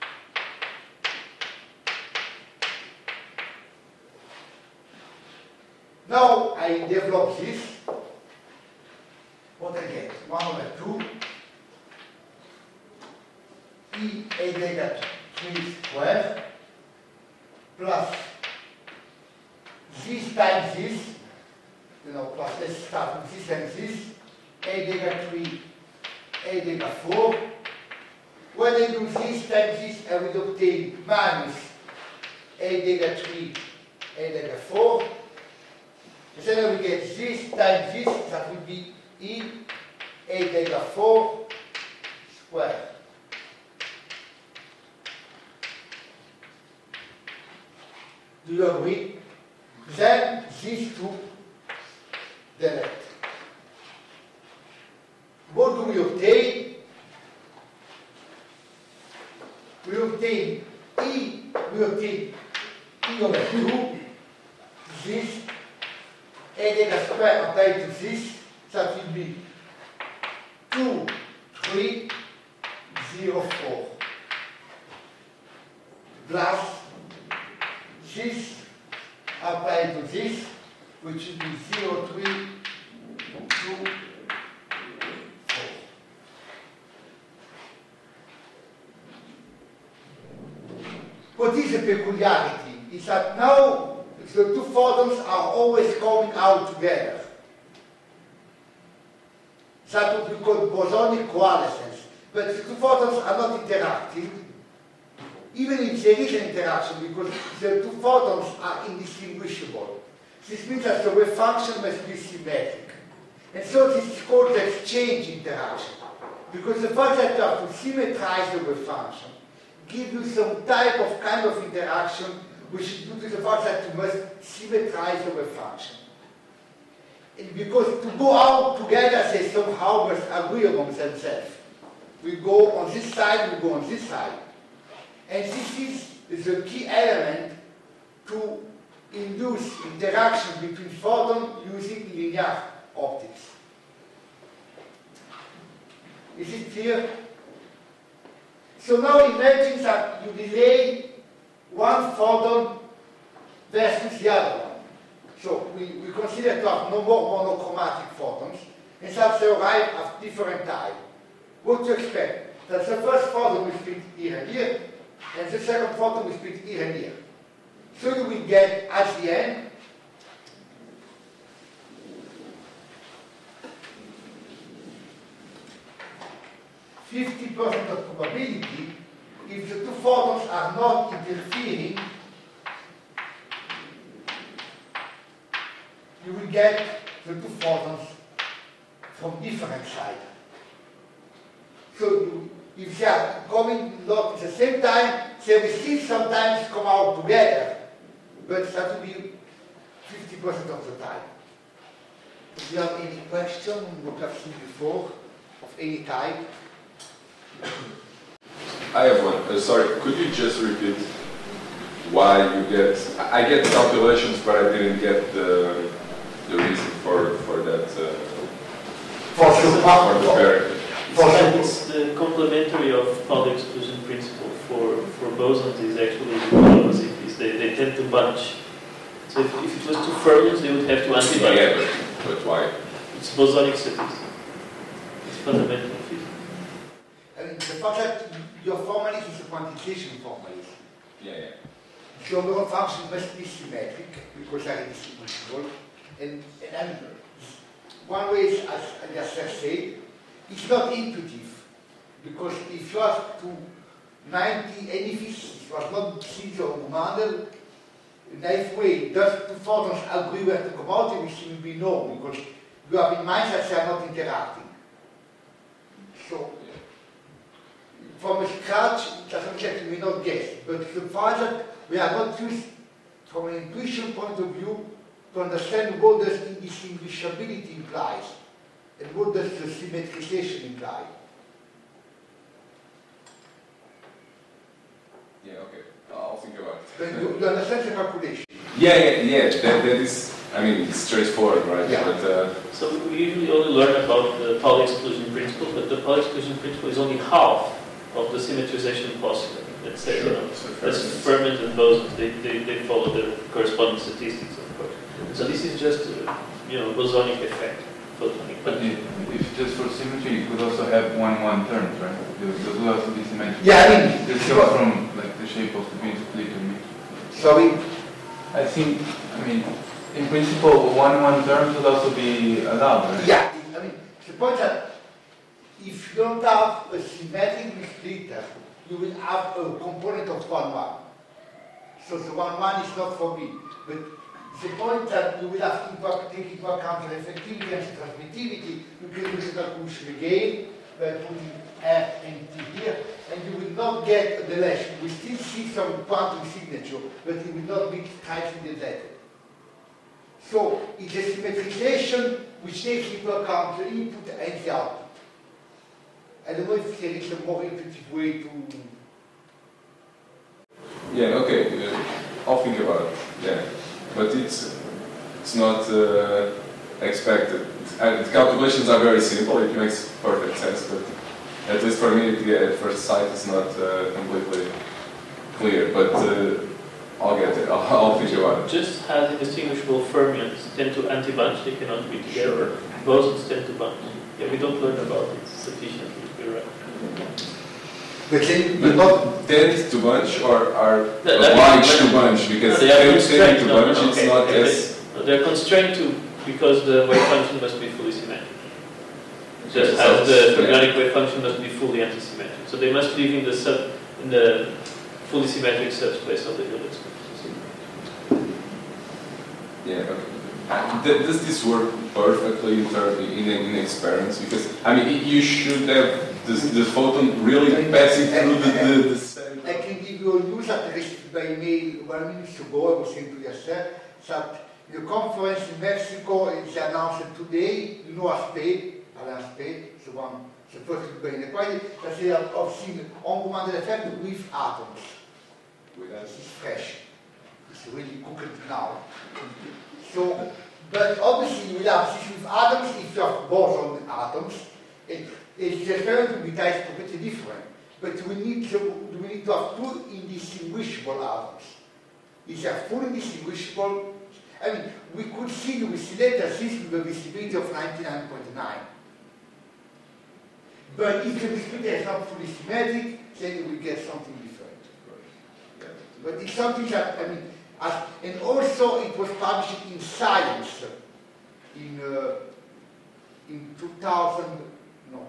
Now I develop this. What I get? 1 over 2 E A delta 3 squared plus this times this, plus let's start with this and this, A delta 3, A delta 4. When I do this times this, I will obtain minus A delta 3, A delta 4. And then I will get this times this, that will be E A delta 4 squared. Do you agree? Then these two delete. What do we obtain? We obtain E over 2, this A delta square applied to this, that will be 2, 3, 0, 4. Plus this applied to this, which will be 0, 3, 2, 4. What is the peculiarity? Is that now the two photons are always coming out together. That's what we call bosonic coalescence. But the two photons are not interacting, even if there is an interaction, because the two photons are indistinguishable. This means that the wave function must be symmetric. And so this is called the exchange interaction. Because the fact that you have to symmetrize the wave function gives you some type of kind of interaction which is due to the fact that you must symmetrize the wave function. And because to go out together, they somehow must agree among themselves. We go on this side, we go on this side. And this is the key element to induce interaction between photons using linear optics. Is it clear? So now imagine that you delay one photon versus the other one. So we consider to have no more monochromatic photons, and that they arrive at different time. What do you expect? That the first photon will split here and here, and the second photon will split here and here. So you will get, at the end, %50 of probability if the two photons are not interfering. You will get the two photons from different sides. So if they are coming not at the same time, they will still sometimes come out together, but that will be 50% of the time. Do you have any question what you have seen before of any type? I have one. Sorry, could you just repeat why you get... I get calculations, but I didn't get the reason for that. For the pairing. It's the complementary of Pauli exclusion principle for bosons is actually the opposite. They tend to bunch. So if it was two fermions, they would have to antibunch. Yeah, but why? It's bosonic statistics. It's fundamental physics. And the fact that your formalism is a quantization formalism. Yeah. So the function must be symmetric because they are indistinguishable. And one way is, as I just said, it's not intuitive. Because if you have to, to have a 1985 was not decision of Mandel. Knife way, those two photons agree where to come out, which will be known because you have in mind that they are not interacting. So, from scratch, that's something we not guess. But the fact that we are not used from an intuition point of view to understand what does indistinguishability implies and what does the symmetrization imply. Yeah, okay. I'll think about it. But you understand the calculation? Yeah. That is, I mean, it's straightforward, right? Yeah. But, So we usually only learn about the Pauli exclusion principle, but the Pauli exclusion principle is only half of the symmetrization possible. Let's say, Sure. you know, So as fermions and bosons, they follow the corresponding statistics, of course. So this is just, you know, bosonic effect, photonic. But if just for symmetry, you could also have 1-1 terms, right? Those would also be symmetrical. Yeah, I mean, This comes from like the shape of the beam split or me. sorry. I think, I mean, in principle, 1-1 terms would also be allowed, right? Yeah, I mean, suppose that if you don't have a symmetric splitter, you will have a component of 1-1. So the 1-1 is not forbidden. But the point that you will have to take into account the effectivity and the transmittivity, you can do the calculation again by putting F and T here, and you will not get the lash. You will still see some quantum signature, but it will not be tightly related. So it's a symmetrization which takes into account the input and the output. I don't know if there is a more intuitive way to... yeah, okay. I'll think about it. Yeah. But it's not expected. The calculations are very simple. It makes perfect sense, but at least for me, at first sight, it's not completely clear. But I'll get it. I'll think about it. Just as indistinguishable fermions tend to anti-bunch, they cannot be together. Bosons tend to bunch. Yeah, we don't learn about it sufficiently. You're right. But then you're not... Tend to bunch or are That obliged means- to bunch because No, they are tending to constrained. No, bunch no, it's okay, not okay. as They're constrained to because the wave function must be fully symmetric. Just So as the yeah. fermionic wave function must be fully antisymmetric. So they must live in the fully symmetric subspace of the Hilbert space. yeah. Okay. Does this work perfectly in experiments? Because I mean, you should have the photon really passing through the center. I can give you a news that I received by email 1 minute ago. I was saying to yourself that the conference in Mexico is announced today. You know Alain Spade, the first brain equality, that they have seen on-command effect with atoms. This is fresh. It's really cooked now. So, but obviously you will have this with atoms if you have boson atoms. It's going to be types completely different. But we need to have two indistinguishable atoms. If they are fully indistinguishable, I mean, we could see the oscillator system with a visibility of 99.9. But if the visibility is not fully symmetric, then you will get something different. But it's something that, I mean, and also it was published in Science in 2000, no,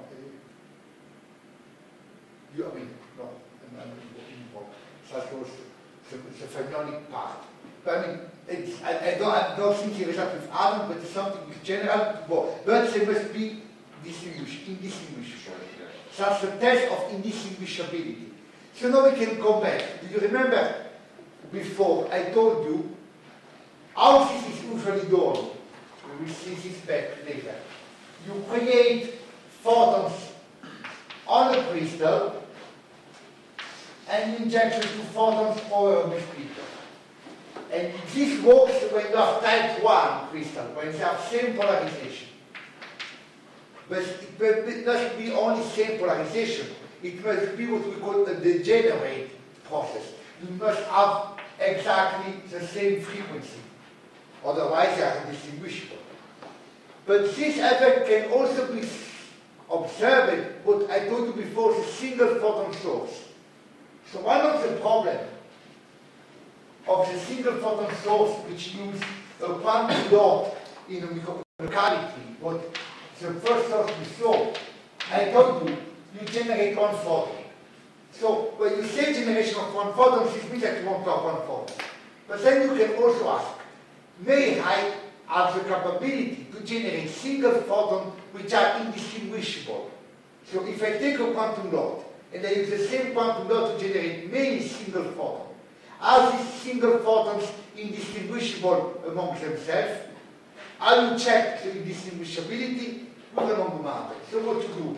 that was the fermionic part. But I mean, I don't think it result with atom, but it's something with general, but they must be indistinguishable. That's the test of indistinguishability. So now we can go back. Do you remember before I told you how this is usually done? We will see this back later. You create photons on a crystal and you inject the two photons over the splitter. And this works when you have type 1 crystal, when you have same polarization. But it must be only same polarization. It must be what we call the degenerate process. You must have exactly the same frequency. Otherwise, they are indistinguishable. But this effect can also be observed, what I told you before, the single photon source. So one of the problems of the single photon source, which use a quantum dot in a locality, what the first source we saw, I told you, you generate one photon. So when you say generation of one photon, it means that you want to have one photon. But then you can also ask, may I have the capability to generate single photons which are indistinguishable? So if I take a quantum dot and I use the same quantum dot to generate many single photons, are these single photons indistinguishable among themselves? I will check the indistinguishability with an Longo-Mandel. So what you do?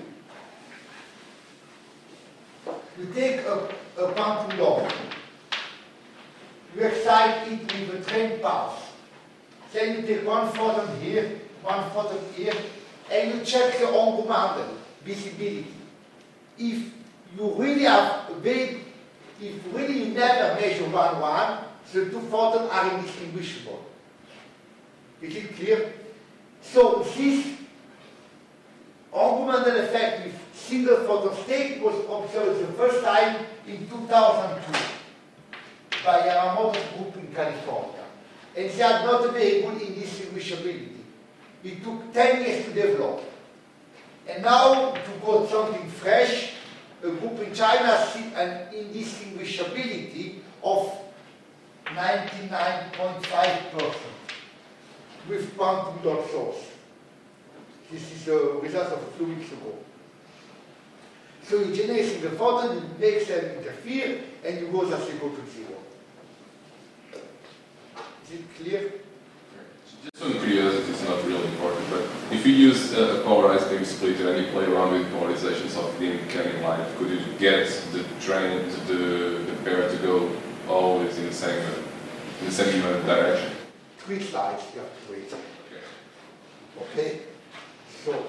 You take a quantum dot, you excite it with a trained pulse. Then you take one photon here, one photon here, and you check the Longo-Mandel visibility. If you really have a big, if really you never measure 1-1, the two photons are indistinguishable. Is it clear? So this Longo-Mandel effect with single photon state was observed the first time in 2002 by Yamamoto group in California. And they had not a very good indistinguishability. It took 10 years to develop. And now, to go something fresh, a group in China sees an indistinguishability of 99.5% with quantum dot source. This is the result of a few weeks ago. So you generate single photon, you make them interfere, and you go as they go to zero. Is it clear? Just on curiosity, it's not really important, but if you use a polarized beam splitter and you play around with polarizations of the incoming light, could you get the train, the pair to go always in the same direction? 3 slides, you have to wait. Okay? So,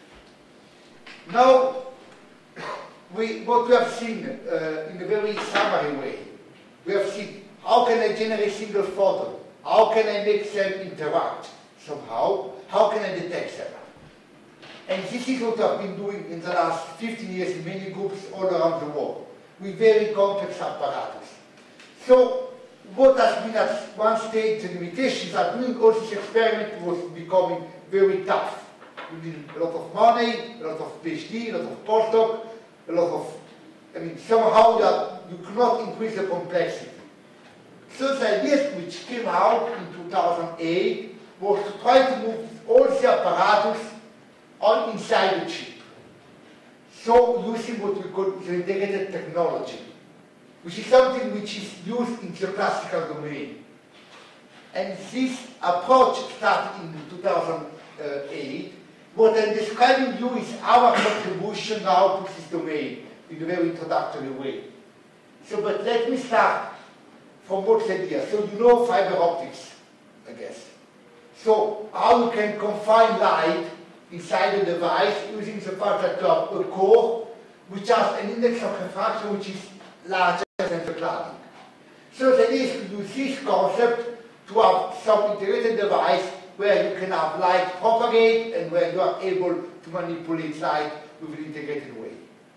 now, what we have seen in a very summary way, we have seen how can I generate single photon, how can I make them interact somehow, how can I detect them. And this is what I've been doing in the last 15 years in many groups all around the world, with very complex apparatus. So, what has been at one stage the limitations that doing all this experiment was becoming very tough. You need a lot of money, a lot of PhD, a lot of postdoc, a lot of, somehow that you cannot increase the complexity. So the idea which came out in 2008 was to try to move all the apparatus on inside the chip. So using what we call the integrated technology, which is something which is used in the classical domain. And this approach started in 2008. What I'm describing you is our contribution now to this domain in a very introductory way. So, but let me start from what's the idea. So you know fiber optics, I guess. So how you can confine light inside the device using the fact that you have a core which has an index of refraction which is larger than the cladding. So the idea is to use this concept to have some integrated device where you can have light propagate and where you are able to manipulate light with an integrated way.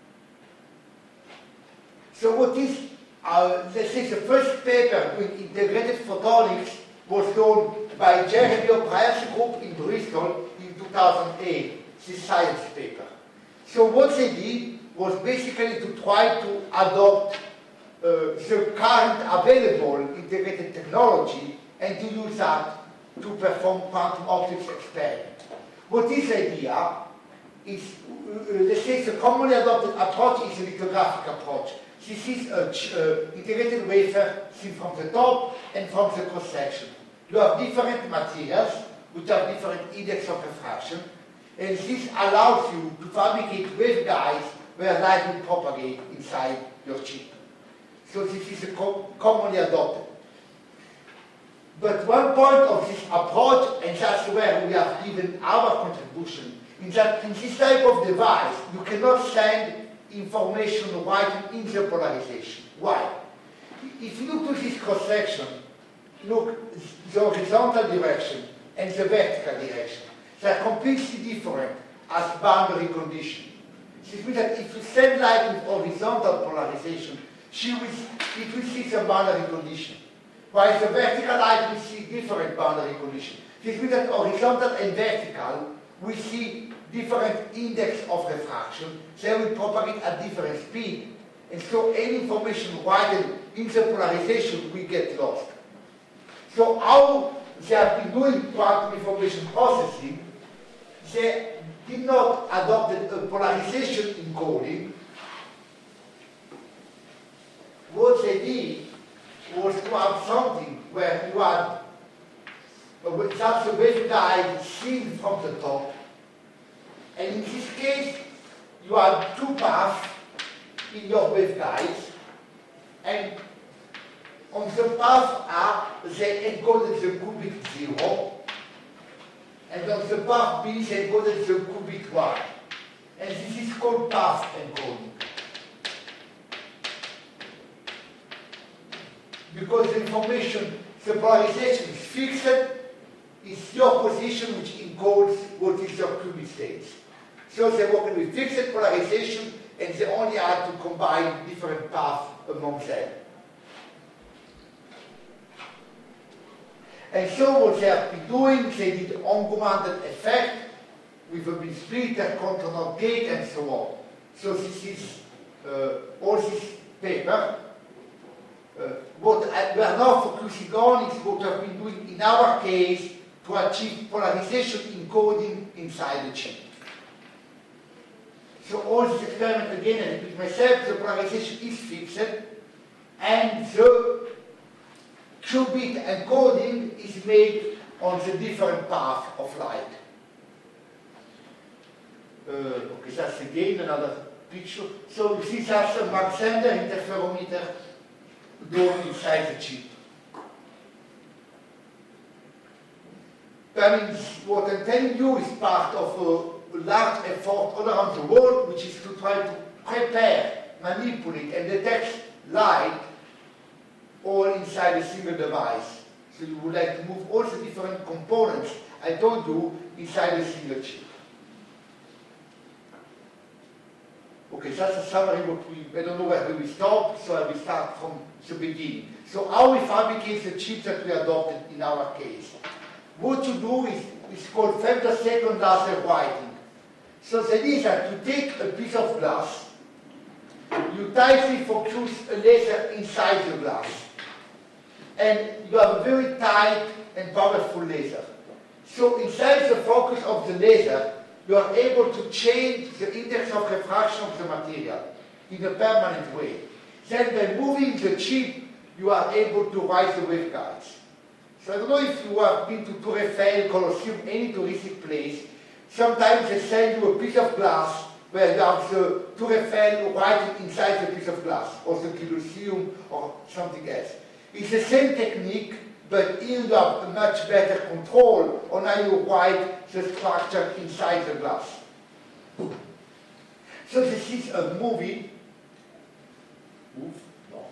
So what is, let's say the first paper with integrated photonics was done by Jeremy O'Brien's group in Bristol in 2008, this science paper. So what they did was basically to try to adopt the current available integrated technology and to use that to perform quantum optics experiment. What is the idea is, let's say the commonly adopted approach is a lithographic approach. This is an integrated wafer seen from the top and from the cross-section. You have different materials which have different index of refraction, and this allows you to fabricate waveguides where light will propagate inside your chip. So this is a commonly adopted. But one point of this approach, and that's where we have given our contribution, is that in this type of device, you cannot send information right in the polarization. Why? If you look to this cross-section, look the horizontal direction and the vertical direction. They are completely different as boundary condition. This means that if you send light with horizontal polarization, it will see some boundary condition. While the vertical light will see different boundary condition. This means that horizontal and vertical will see different index of refraction. They will propagate at different speed. and so any information written in the polarization will get lost. So how they have been doing quantum information processing, they did not adopt a polarization encoding. What they did was to have something where you had such a waveguide seen from the top, and in this case you have two paths in your waveguides, and on the path A they encoded the cubic 0, and on the path B they encoded the cubic 1, and this is called path encoding. Because the information, the polarization is fixed, it's your position which encodes what is your cubic state. So they're working with fixed polarization, and they only had to combine different paths among them. And so what they have been doing, they did uncommanded effect with a bit splitter, control NOT gate, and so on. So this is all this paper. What we are now focusing on is what we have been doing in our case to achieve polarization encoding inside the chip. So all this experiment, again, I repeat myself, the polarization is fixed, and the qubit encoding is made on the different path of light. Okay, that's again another picture. So this is a Mach-Zehnder interferometer done inside the chip. I mean, what I'm telling you is part of a large effort all around the world, which is to try to prepare, manipulate, and detect light all inside a single device. So you would like to move all the different components I told you inside a single chip. Okay, that's a summary of what I don't know where we stop, so I will start from the beginning. So how we fabricate the chips that we adopted in our case. What you do is called femtosecond laser writing. So the idea is that you take a piece of glass, you tightly focus a laser inside the glass, and you have a very tight and powerful laser. So inside the focus of the laser, you are able to change the index of refraction of the material in a permanent way. Then by moving the chip, you are able to write the waveguides. So I don't know if you have been to Tour Eiffel, Colosseum, any touristic place. Sometimes they send you a piece of glass where you have the Tour Eiffel writing inside the piece of glass, or the Colosseum, or something else. It's the same technique, but here you have a much better control on how you write the structure inside the glass. So this is a movie. Oof, no.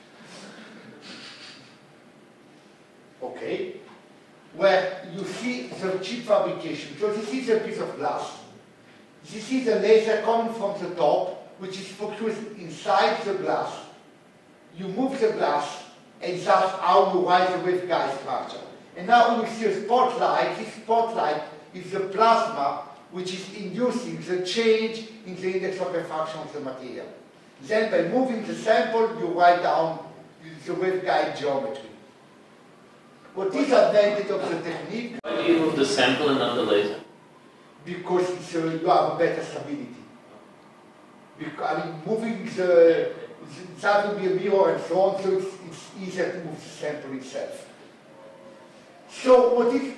Okay, where you see the chip fabrication. So this is a piece of glass. This is a laser coming from the top, which is focused inside the glass. You move the glass, and that's how you write the waveguide structure. And now when you see a spotlight, this spotlight is the plasma which is inducing the change in the index of refraction of the material. Then by moving the sample, you write down the waveguide geometry. What is the advantage of the technique? Why do you move the sample and not the laser? Because you have a better stability. Because, I mean, moving the, that will be a mirror and so on, so it's easier to move the sample itself. So what is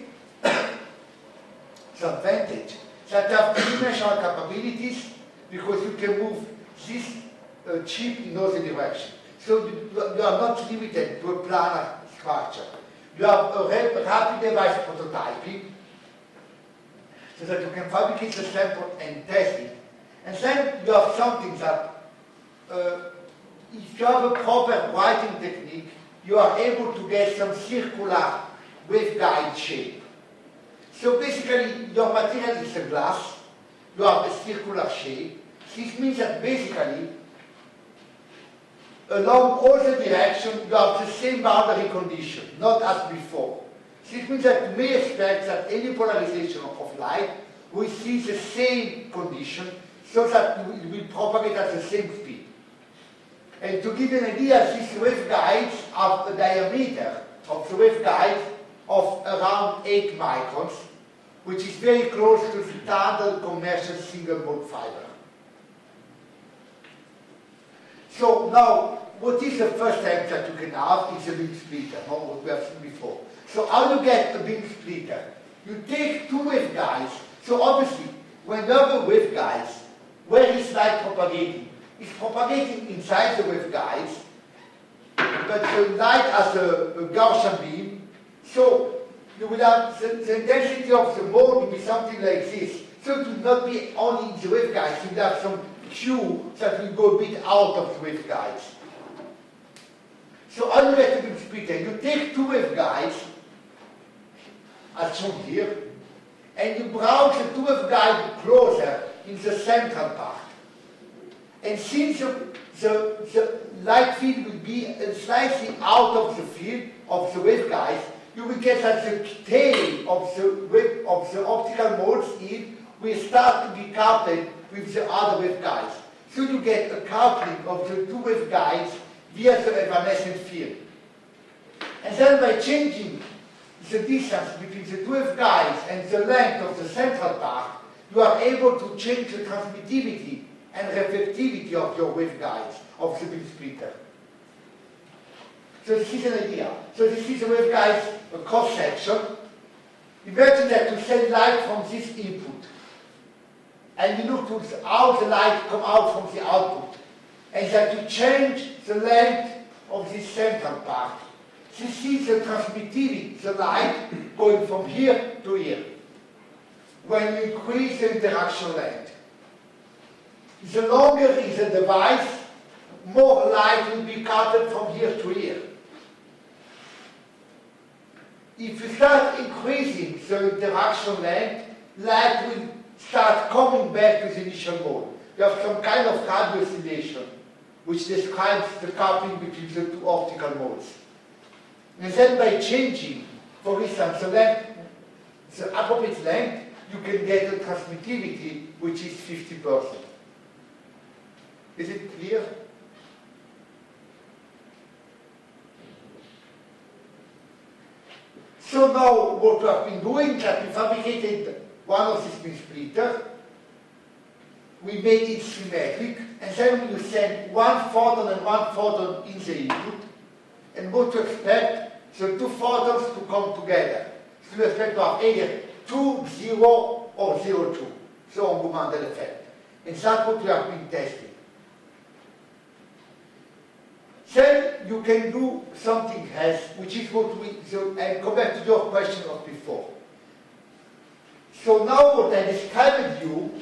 the advantage? That you have two-dimensional capabilities, because you can move this chip in other direction. So you are not limited to a planar structure. You have a rapid device prototyping, so that you can fabricate the sample and test it. And then you have something that, if you have a proper writing technique, you are able to get some circular waveguide shape. So basically, your material is a glass, you have a circular shape. This means that basically, along all the directions, you have the same boundary condition, not as before. This means that you may expect that any polarization of light will see the same condition, so that it will propagate at the same speed. And to give you an idea, these waveguides have a diameter of the waveguide of around 8 microns, which is very close to the standard commercial single-mode fiber. So now, what is the first step that you can have? It's a beam splitter, what we have seen before. So how you get a beam splitter? You take two waveguides. So obviously, when you have a waveguides, where is light propagating? It's propagating inside the waveguides, but the light has a Gaussian beam, so you will have the intensity of the mode will be something like this. So it will not be only in the waveguides, you will have some Q that will go a bit out of the waveguides. So how you get a beam splitter? You take two waveguides, as shown here, and you browse the two waveguides closer in the central part. And since the light field will be slightly out of the field of the waveguides, you will get that the tail of the optical modes will start to be coupled with the other waveguides. So you get a coupling of the two waveguides via the evanescent field. And then by changing the distance between the two waveguides and the length of the central part, you are able to change the transmittivity and reflectivity of your waveguides, of the beam splitter. So this is an idea. So this is a waveguide cross-section. Imagine that you send light from this input, and you look to how the light comes out from the output, and that you change the length of this central part. This is the transmittivity, the light going from here to here, when you increase the interaction length. The longer is the device, more light will be coupled from here to here. If you start increasing the interaction length, light will start coming back to the initial mode. You have some kind of radio oscillation, which describes the coupling between the two optical modes. And then by changing, for instance, the length, the appropriate length, you can get a transmittivity which is 50%. Is it clear? So now what we have been doing is that we fabricated one of these beam splitters, we made it symmetric, and then we send one photon and one photon in the input, and what you expect, the two photons to come together. So you expect to have either 2, 0, or 0, 2. So on Mandel effect. And that's what we have been testing. Then you can do something else, which is what we, and come back to your question of before. So now what I described you,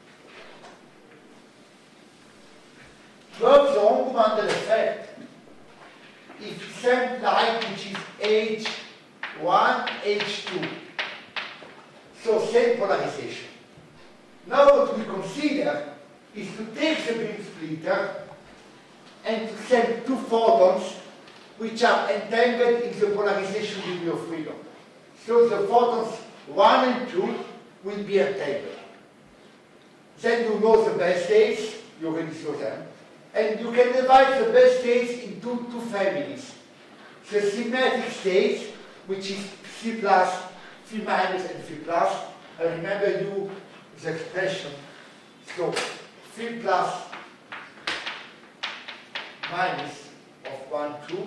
you have the on-Mandel effect. If you send light which is H1, H2, so same polarization. Now what we consider is to take the beam splitter and to send two photons which are entangled in the polarization degree of freedom. So the photons 1 and 2 will be entangled. Then you know the best states, you already saw them, and you can divide the best states into two families. The symmetric states, which is Phi plus, Phi minus, and Phi plus. I remember you the expression. So Phi plus minus of 1, 2.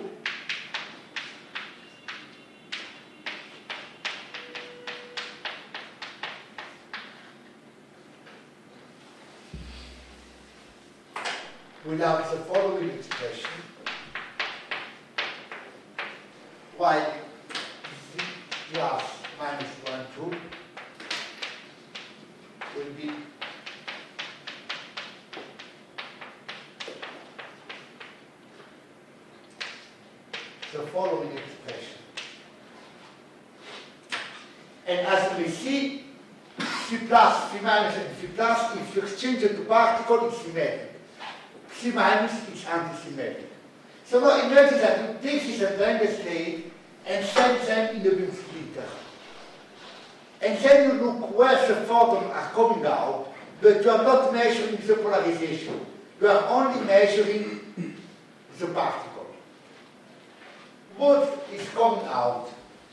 We'll have the following expression. While Z plus minus 1, 2 will be the following expression. And as we see, Phi plus, Phi minus, and Phi plus, if you exchange the two particles, it's symmetric. Phi minus is anti-symmetric. So now imagine that you take this entangled state and send them in the beam splitter. And then you look where the photons are coming out, but you are not measuring the polarization. You are only measuring the particle. What is coming out?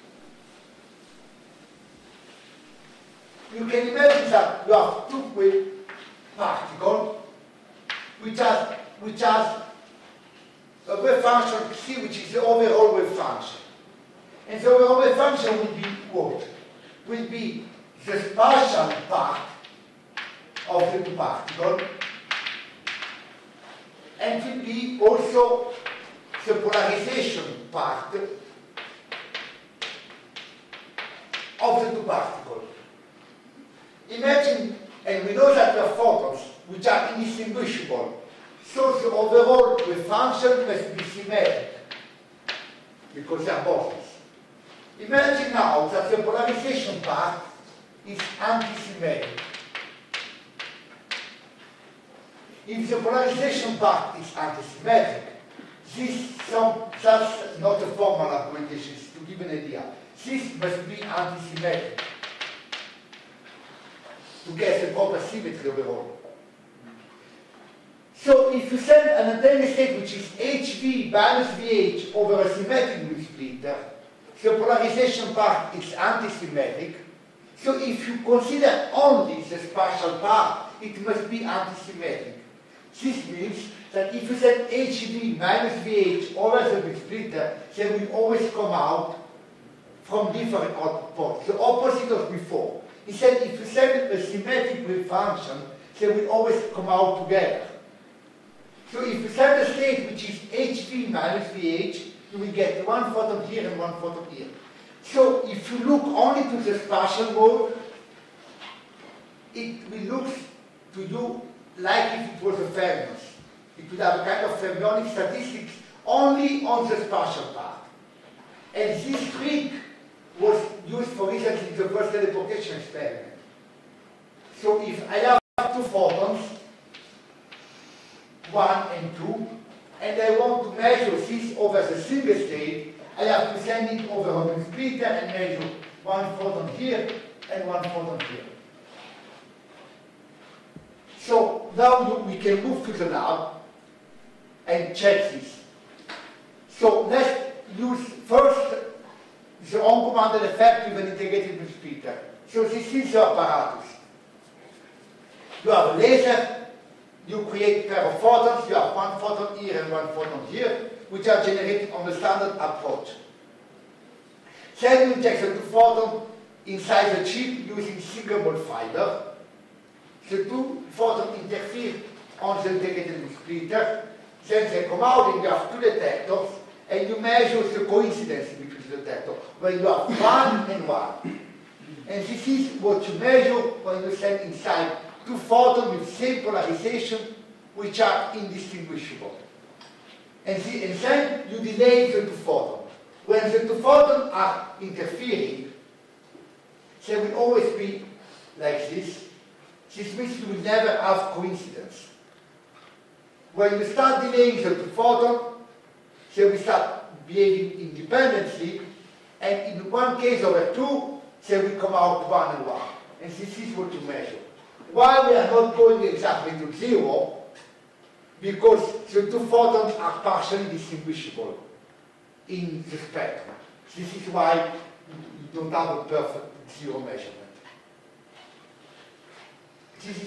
You can imagine that you have two-way particle which has a wave function C, which is the overall wave function. And the overall wave function will be what? Will be the spatial part of the two particles, and will be also the polarization part of the two particles. Imagine, and we know that there are photons which are indistinguishable, so the overall wave function must be symmetric, because they are bosons. Imagine now that the polarization part is antisymmetric. If the polarization part is antisymmetric, that's not a formal argumentation, to give an idea. This must be antisymmetric to get the proper symmetry overall. So if you send an antenna state which is HV minus VH over a symmetric wave splitter, the polarization part is antisymmetric. So if you consider only the spatial part, it must be antisymmetric. This means that if you send HV minus VH over the wave splitter, they will always come out from different output ports, the opposite of before. Instead, if you send a symmetric wave function, they will always come out together. So if you send a state which is HV minus VH, you will get one photon here and one photon here. So if you look only to the spatial mode, it will look to you like if it was a fermions. It would have a kind of fermionic statistics only on the spatial part. And this trick was used, for instance, in the first teleportation experiment. So if I have two photons, 1 and 2, and I want to measure this over the single state, I have to send it over a wave splitter and measure one photon here and one photon here. So now we can move to the lab and check this. So let's use first the uncommanded effect with an integrated wave splitter. So this is the apparatus. You have a laser, you create a pair of photons, you have one photon here and one photon here, which are generated on the standard approach. Then you inject the two photons inside the chip using single-mode fiber. The two photons interfere on the integrated wave splitter, then they come out and you have two detectors, and you measure the coincidence between the detectors, when you have 1 and 1. And this is what you measure when you send inside two photons with same polarization, which are indistinguishable. And then you delay the two photons. When the two photons are interfering, they will always be like this. This means you will never have coincidence. When you start delaying the two photons, they will start behaving independently, and in one case over 2, they will come out 1 and 1. And this is what you measure. Why we are not going exactly to 0? Because the two photons are partially distinguishable in the spectrum. This is why you don't have a perfect 0 measurement. This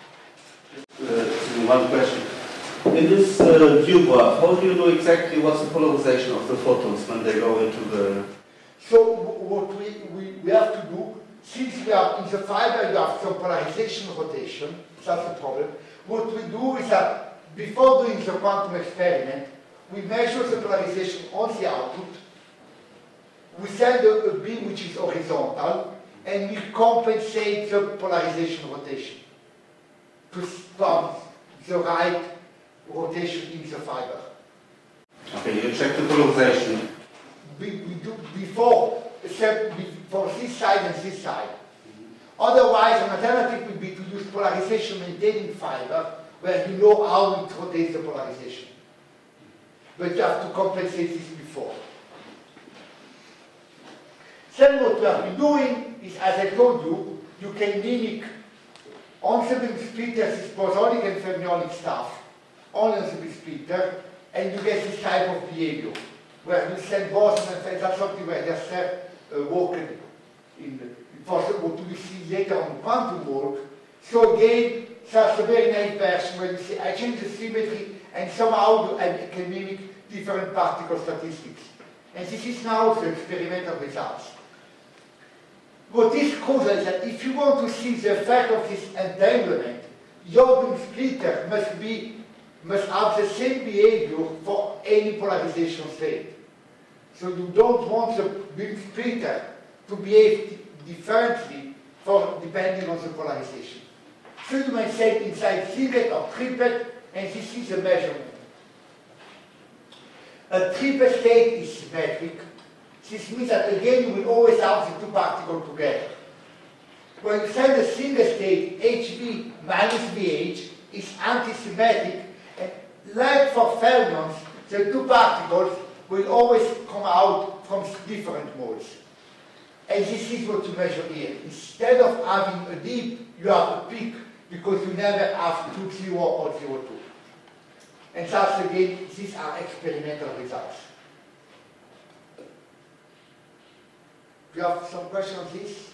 is one question. In this view graph, how do you know exactly what's the polarization of the photons when they go into the... So what we have to do, since we are in the fiber, you have some polarization rotation, that's the problem. What we do is that before doing the quantum experiment, we measure the polarization on the output, we send a beam which is horizontal, and we compensate the polarization rotation to stop the right rotation in the fiber. Okay, you check the polarization. We do before, except for this side and this side. Otherwise, an alternative would be to use polarization maintaining fiber, where you know how it rotates the polarization. But you have to compensate this before. Then what we have been doing is, as I told you, you can mimic on the wave splitter this bosonic and fermionic stuff on the wave splitter, and you get this type of behavior, where you send Boston and say that's something where just working in what you see later on quantum work. So again, that's a very nice version where you say I change the symmetry and somehow I can mimic different particle statistics. And this is now the experimental results. What is crucial is that if you want to see the effect of this entanglement, your beam splitter must have the same behavior for any polarization state. So you don't want the beam splitter to behave differently depending on the polarization. So you might say inside singlet or triplet, and this is the measurement. A triplet state is symmetric. This means that again you will always have the two particles together. When you send a single state, HV minus VH is antisymmetric, and like for fermions, the two particles will always come out from different modes. And this is what you measure here. Instead of having a dip, you have a peak, because you never have 2, 0 or 0, 2. And thus again, these are experimental results. Do you have some questions on this?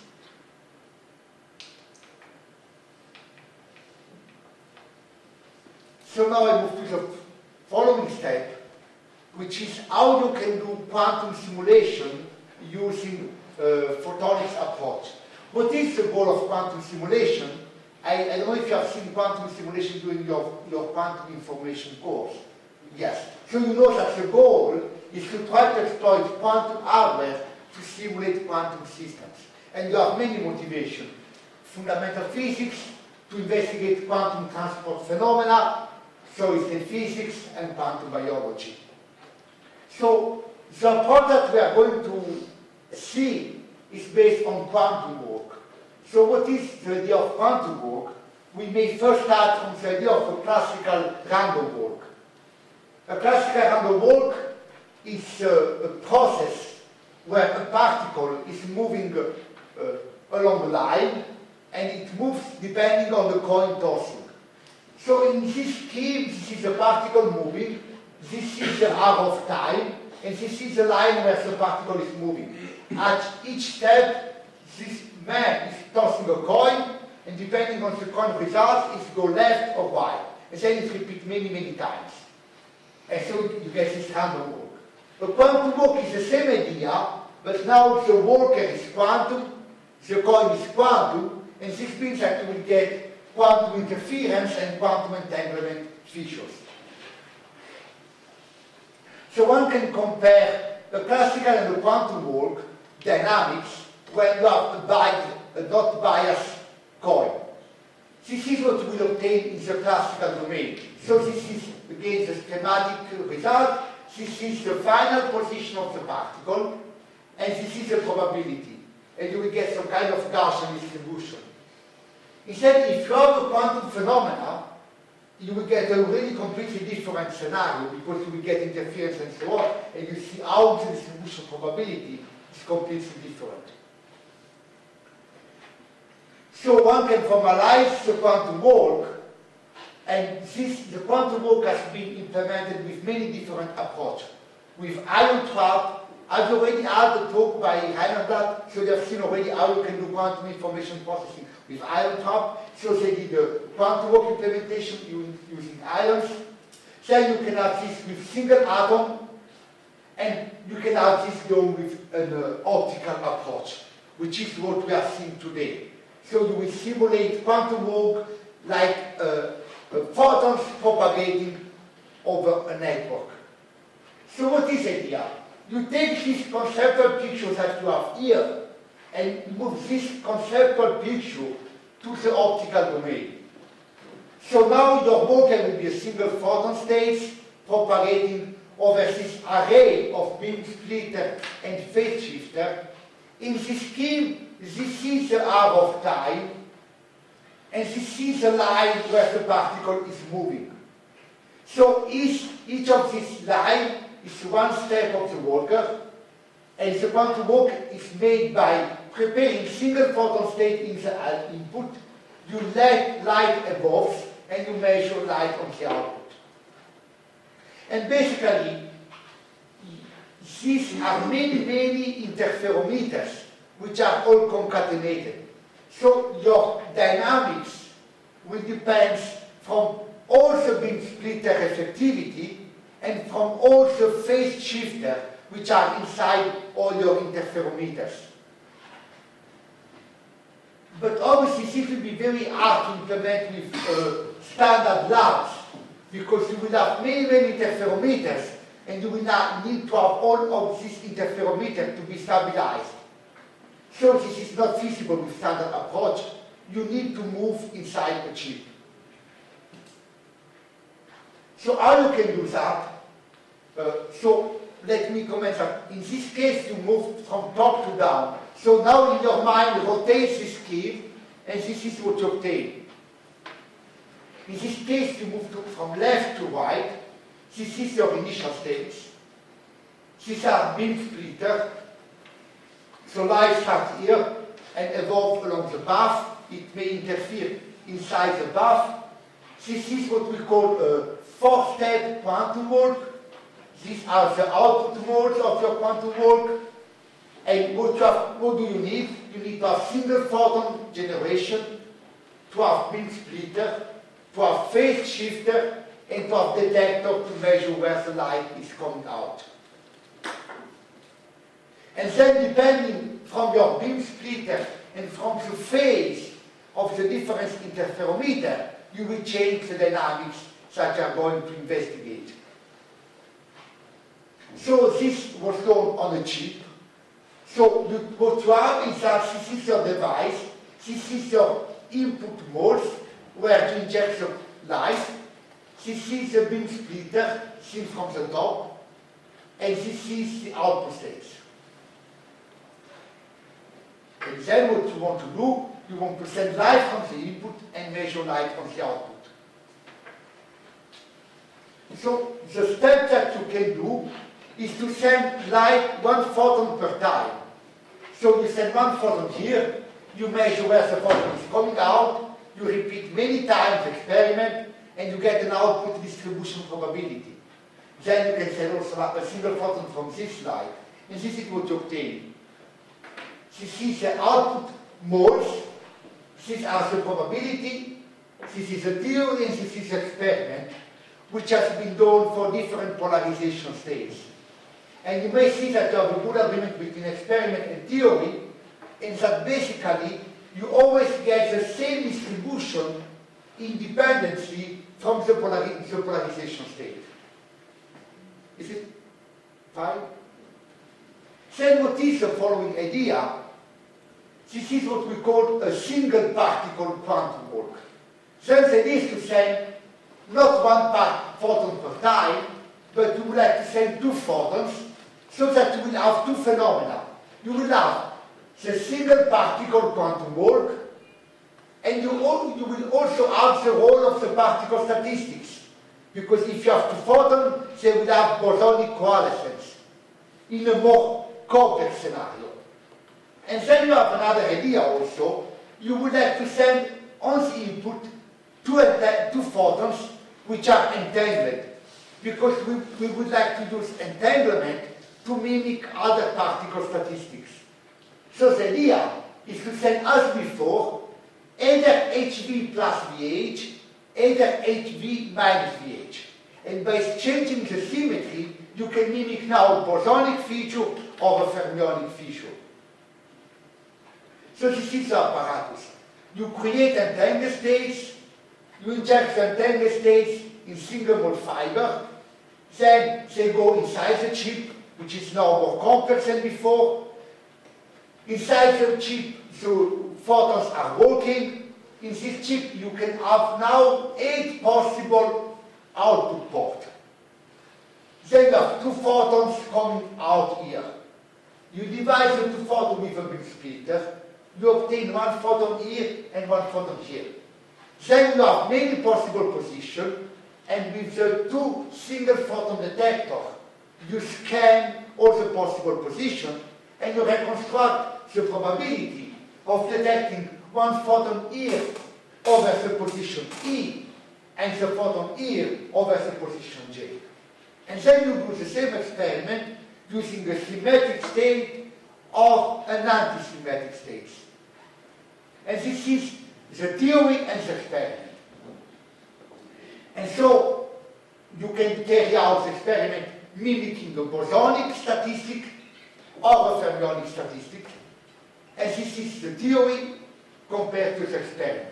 So now I move to the following step, which is how you can do quantum simulation using photonics approach. What is the goal of quantum simulation? I don't know if you have seen quantum simulation during your quantum information course. Yes. So you know that the goal is to try to exploit quantum hardware to simulate quantum systems. And you have many motivations. Fundamental physics, to investigate quantum transport phenomena, so it's in physics and quantum biology. So the approach that we are going to see is based on quantum work. So what is the idea of quantum work? We may first start from the idea of a classical random walk. A classical random walk is a process where a particle is moving along a line, and it moves depending on the coin tossing. So in this scheme, this is a particle moving, this is the arc of time, and this is the line where the particle is moving. At each step, this man is tossing a coin, and depending on the coin results, it goes left or right. And then it repeats many, many times. And so you get this random walk. The quantum walk is the same idea, but now the walker is quantum, the coin is quantum, and this means that you will get quantum interference and quantum entanglement features. So one can compare the classical and the quantum walk dynamics when you have a dot bias coin. This is what we will obtain in the classical domain. So this is again the schematic result. This is the final position of the particle, and this is the probability. And you will get some kind of Gaussian distribution. Instead, if you have a quantum phenomena, you will get a really completely different scenario, because you will get interference and so on, and you see how the distribution probability is completely different. So one can formalize the quantum walk, and the quantum walk has been implemented with many different approaches. With ion trap, I've already had a talk by Reinhard, so you have seen already how you can do quantum information processing with ion trap. So they did the quantum walk implementation using ions. Then you can have this with single atom, and you can have this done with an optical approach, which is what we are seeing today. So you will simulate quantum walk like photons propagating over a network. So what is the idea? You take this conceptual picture that you have here, and move this conceptual picture to the optical domain. So now your walker will be a single photon state propagating over this array of beam splitter and phase shifter. In this scheme, this is the arc of time, and this is the line where the particle is moving. So each of these lines is one step of the walker, and the quantum walk is made by preparing single photon state in the input. You let light above, and you measure light on the output. And basically, these are many interferometers which are all concatenated. So your dynamics will depend from all the beam splitter effectivity and from all the phase shifter which are inside all your interferometers. But obviously this will be very hard to implement with standard labs because you will have many interferometers and you will not need to have all of these interferometers to be stabilized. So this is not feasible with standard approach. You need to move inside the chip. So how you can do that? So let me comment that in this case you move from top to down. So now in your mind rotate this key and this is what you obtain. In this case you move from left to right. This is your initial states. These are beam splitter. So light starts here and evolve along the path. It may interfere inside the path. This is what we call a 4-step quantum walk. These are the output modes of your quantum walk. And what do you need? You need to have single photon generation, to have beam splitter, to have phase shifter, and to have detector to measure where the light is coming out. And then depending from your beam splitter and from the phase of the different interferometer, you will change the dynamics that you are going to investigate. So this was done on a chip. So what you have is that this is your device, this is your input modes where to inject the light, this is the beam splitter seen from the top, and this is the output states. And then what you want to do, you want to send light from the input and measure light from the output. So the step that you can do is to send light 1 photon per time. So you send 1 photon here, you measure where the photon is coming out, you repeat many times the experiment, and you get an output distribution probability. Then you can send also a single photon from this light, and this is what you obtain. This is the output modes, these are the probability, this is a theory, and this is the experiment, which has been done for different polarization states. And you may see that you have a good agreement between experiment and theory, and that basically you always get the same distribution independently from the polarization state. Is it fine? Then what is the following idea? This is what we call a single particle quantum walk. Then the idea is to send not 1 photon per time, but you would like to send 2 photons, so that you will have 2 phenomena. You will have the single particle quantum walk, and you will also have the role of the particle statistics. Because if you have 2 photons, they will have bosonic coalescence in a more complex scenario. And then you have another idea also. You would like to send on the input 2 photons which are entangled. Because we would like to use entanglement to mimic other particle statistics. So the idea is to send, as before, either HV plus VH, either HV minus VH. And by changing the symmetry, you can mimic now a bosonic feature or a fermionic feature. So this is the apparatus. You create entangled states, you inject the entangled states in single mode fiber, then they go inside the chip, which is now more complex than before. Inside the chip, the photons are walking. In this chip, you can have now 8 possible output ports. Then you have 2 photons coming out here. You divide the 2 photons with a beam splitter. You obtain 1 photon here and 1 photon here. Then you have many possible positions, and with the 2 single photon detectors, you scan all the possible positions, and you reconstruct the probability of detecting 1 photon here over the position E, and the photon here over the position J. And then you do the same experiment using a symmetric state or an anti-symmetric state. And this is the theory and the experiment. And so you can carry out the experiment mimicking a bosonic statistic or a fermionic statistic. And this is the theory compared to the experiment.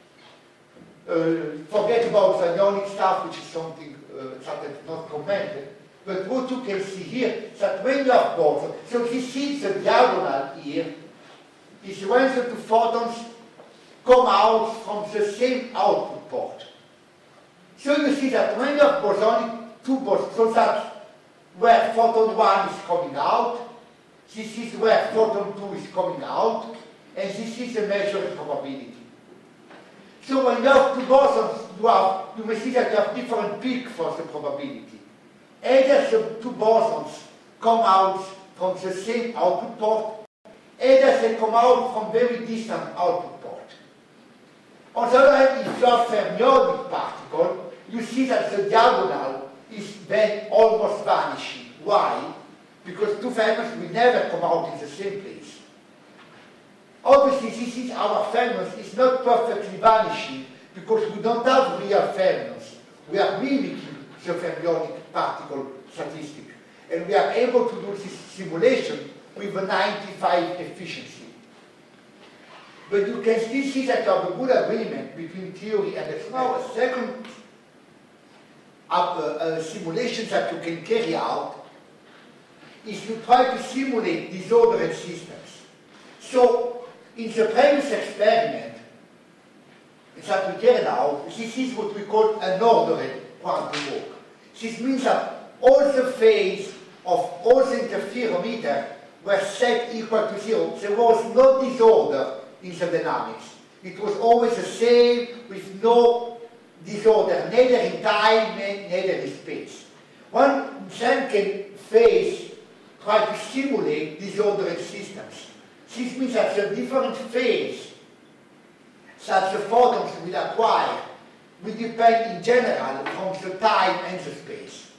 Forget about fermionic stuff, which is something that is not commented. But what you can see here is that when you have bosons, so this is the diagonal here, is when the two photons come out from the same output port. So you see that when you have bosonic, two bosons, so that's where photon 1 is coming out, this is where photon 2 is coming out, and this is the measured probability. So when you have two bosons, you may see that you have different peaks for the probability. Either the two bosons come out from the same output port, either they come out from very distant output port. On the other hand, if you have fermionic particle, you see that the diagonal is then almost vanishing. Why? Because two fermions will never come out in the same place. Obviously, this is our fermions is not perfectly vanishing because we don't have real fermions. We are mimicking the fermionic particle statistic. And we are able to do this simulation with a 95 efficiency. But you can still see that you have a good agreement between theory and experiment. Now, a second simulation that you can carry out is to try to simulate disordered systems. So, in the previous experiment that we carried out, this is what we call an ordered quantum walk. This means that all the phase of all the interferometers were set equal to 0. There was no disorder in the dynamics. It was always the same with no disorder, neither in time, neither in space. One then can try to simulate disordered systems. This means that the different phase that the photons will acquire will depend in general from the time and the space.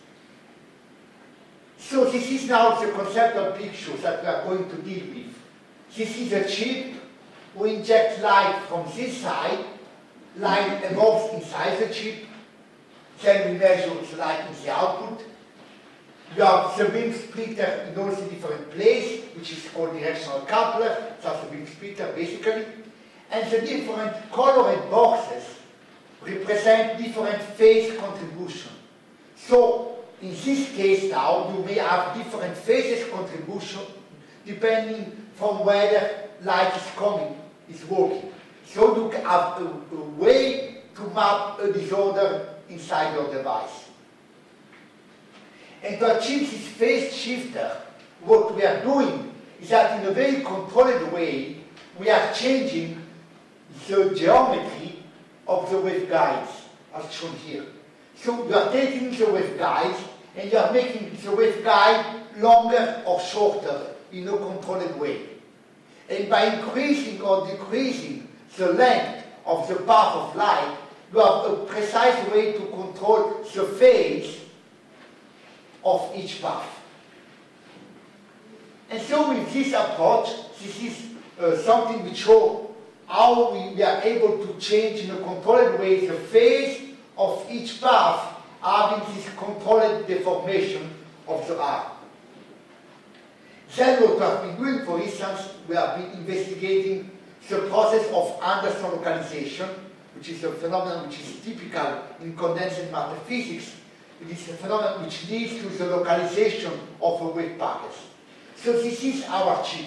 So this is now the conceptual picture that we are going to deal with. This is a chip. We inject light from this side. Light evolves inside the chip. Then we measure the light in the output. You have the beam splitter in all the different places, which is called directional coupler. That's the beam splitter, basically. And the different colored boxes represent different phase contribution. So, in this case now, you may have different phases contribution depending from whether light is coming, is working. So you have a way to map a disorder inside your device. And to achieve this phase shifter, what we are doing is that in a very controlled way, we are changing the geometry of the waveguides, as shown here. So you are taking the waveguides and you are making the waveguide longer or shorter in a controlled way. And by increasing or decreasing the length of the path of light, you have a precise way to control the phase of each path. And so with this approach, this is something which shows how we are able to change in a controlled way the phase of each path having this controlled deformation of the arc. Then what we have been doing, for instance, we have been investigating the process of Anderson localization, which is a phenomenon which is typical in condensed matter physics. It is a phenomenon which leads to the localization of a wave packet. So this is our chip.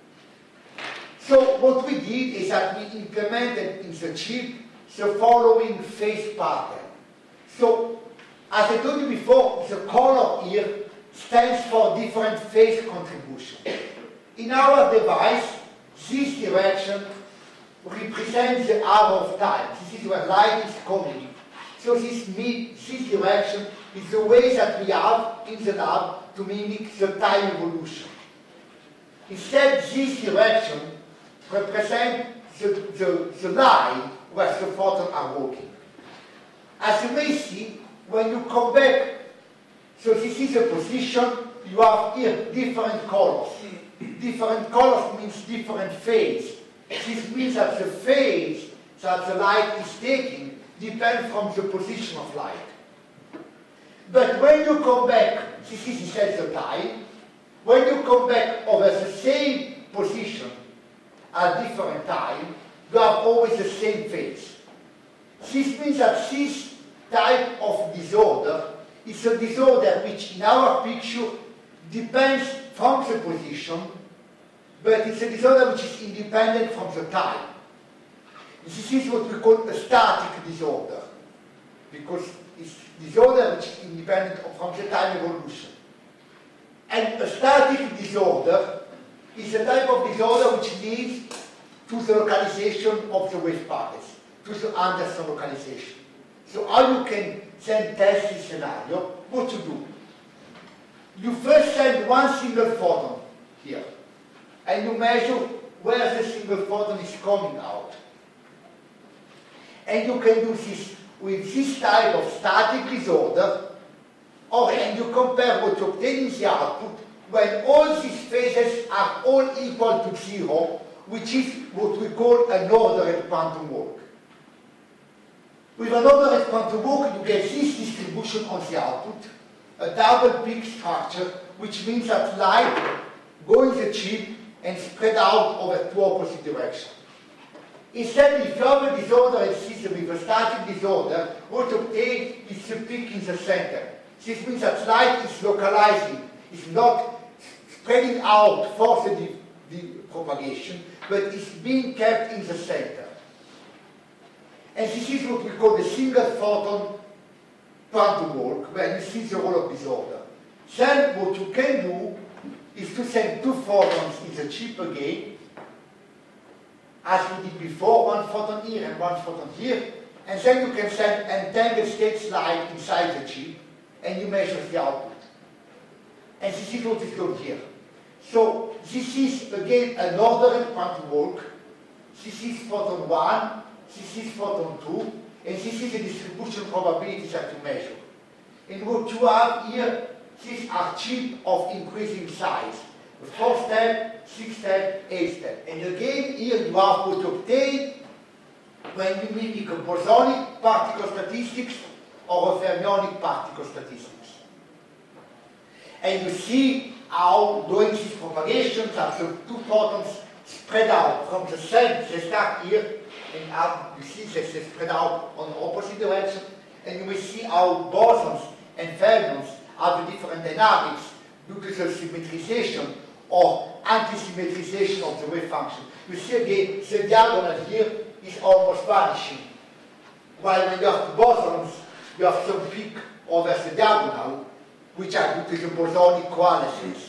So what we did is that we implemented in the chip the following phase pattern. So, as I told you before, the color here stands for different phase contribution. In our device, this direction represents the arrow of time. This is where light is coming. So this direction is the way that we have in the lab to mimic the time evolution. Instead, this direction represents the line where the photons are walking. As you may see, when you come back So this is a position. You have here different colors. Different colors means different phase. This means that the phase that the light is taking depends from the position of light. But when you come back, this is the time, when you come back over the same position at different time, you have always the same phase. This means that this type of disorder is a disorder which in our picture depends from the position, but it's a disorder which is independent from the time. This is what we call a static disorder, because it's disorder which is independent from the time evolution. And a static disorder is a type of disorder which leads to the localization of the wave packets, to the Anderson localization. So how you can then test this scenario? What you do? You first send one single photon here, and you measure where the single photon is coming out. And you can do this with this type of static disorder, and you compare what you obtain in the output when all these phases are all equal to 0, which is what we call an ordered quantum walk. With an ordered quantum walk, you get this distribution on the output, a double peak structure, which means that light goes in the chip and spread out over two opposite directions. Instead, if you have a disorder in system with a static disorder, what you obtain is the peak in the center. This means that light is localizing, is not spreading out for the propagation, but is being kept in the center. And this is what we call the single photon quantum walk, where you see the role of disorder. Then what you can do is to send two photons in the chip again, as we did before, one photon here and one photon here, and then you can send entangled states light inside the chip, and you measure the output. And this is what is done here. So this is again an ordered quantum walk. This is photon 1, this is photon 2, and this is the distribution probabilities that you measure. And what you have here, these are chips of increasing size. The 4 step, 6 step, 8 step. And again here you have what you obtain when you mimic a bosonic particle statistics or a fermionic particle statistics. And you see how during this propagation that the two photons spread out from the center. They start here and out, you see they spread out on the opposite direction, and you will see how bosons and fermions have a different dynamics due to the symmetrization or anti-symmetrization of the wave function. You see again, the diagonal here is almost vanishing. While when you have the bosons, you have some peak over the diagonal, which are due to the bosonic coalescence.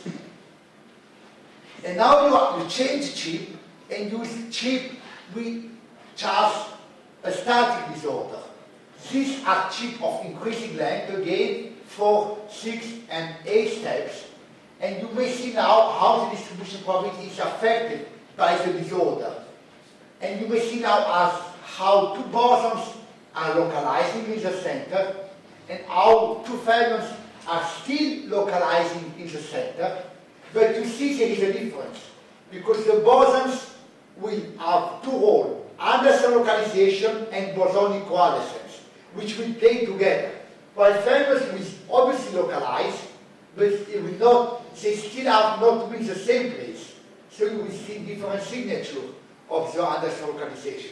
And now you change chip and use chip which has a static disorder. These are chips of increasing length, again, 4, 6, and 8 steps. And you may see now how the distribution probability is affected by the disorder. And you may see now how two bosons are localizing in the center, and how two fermions are still localizing in the center. But you see there is a difference, because the bosons will have two roles, Anderson localization and bosonic coalescence, which will play together. While fermions will obviously localize, but they still have not to be in the same place. So you will see different signature of the Anderson localization.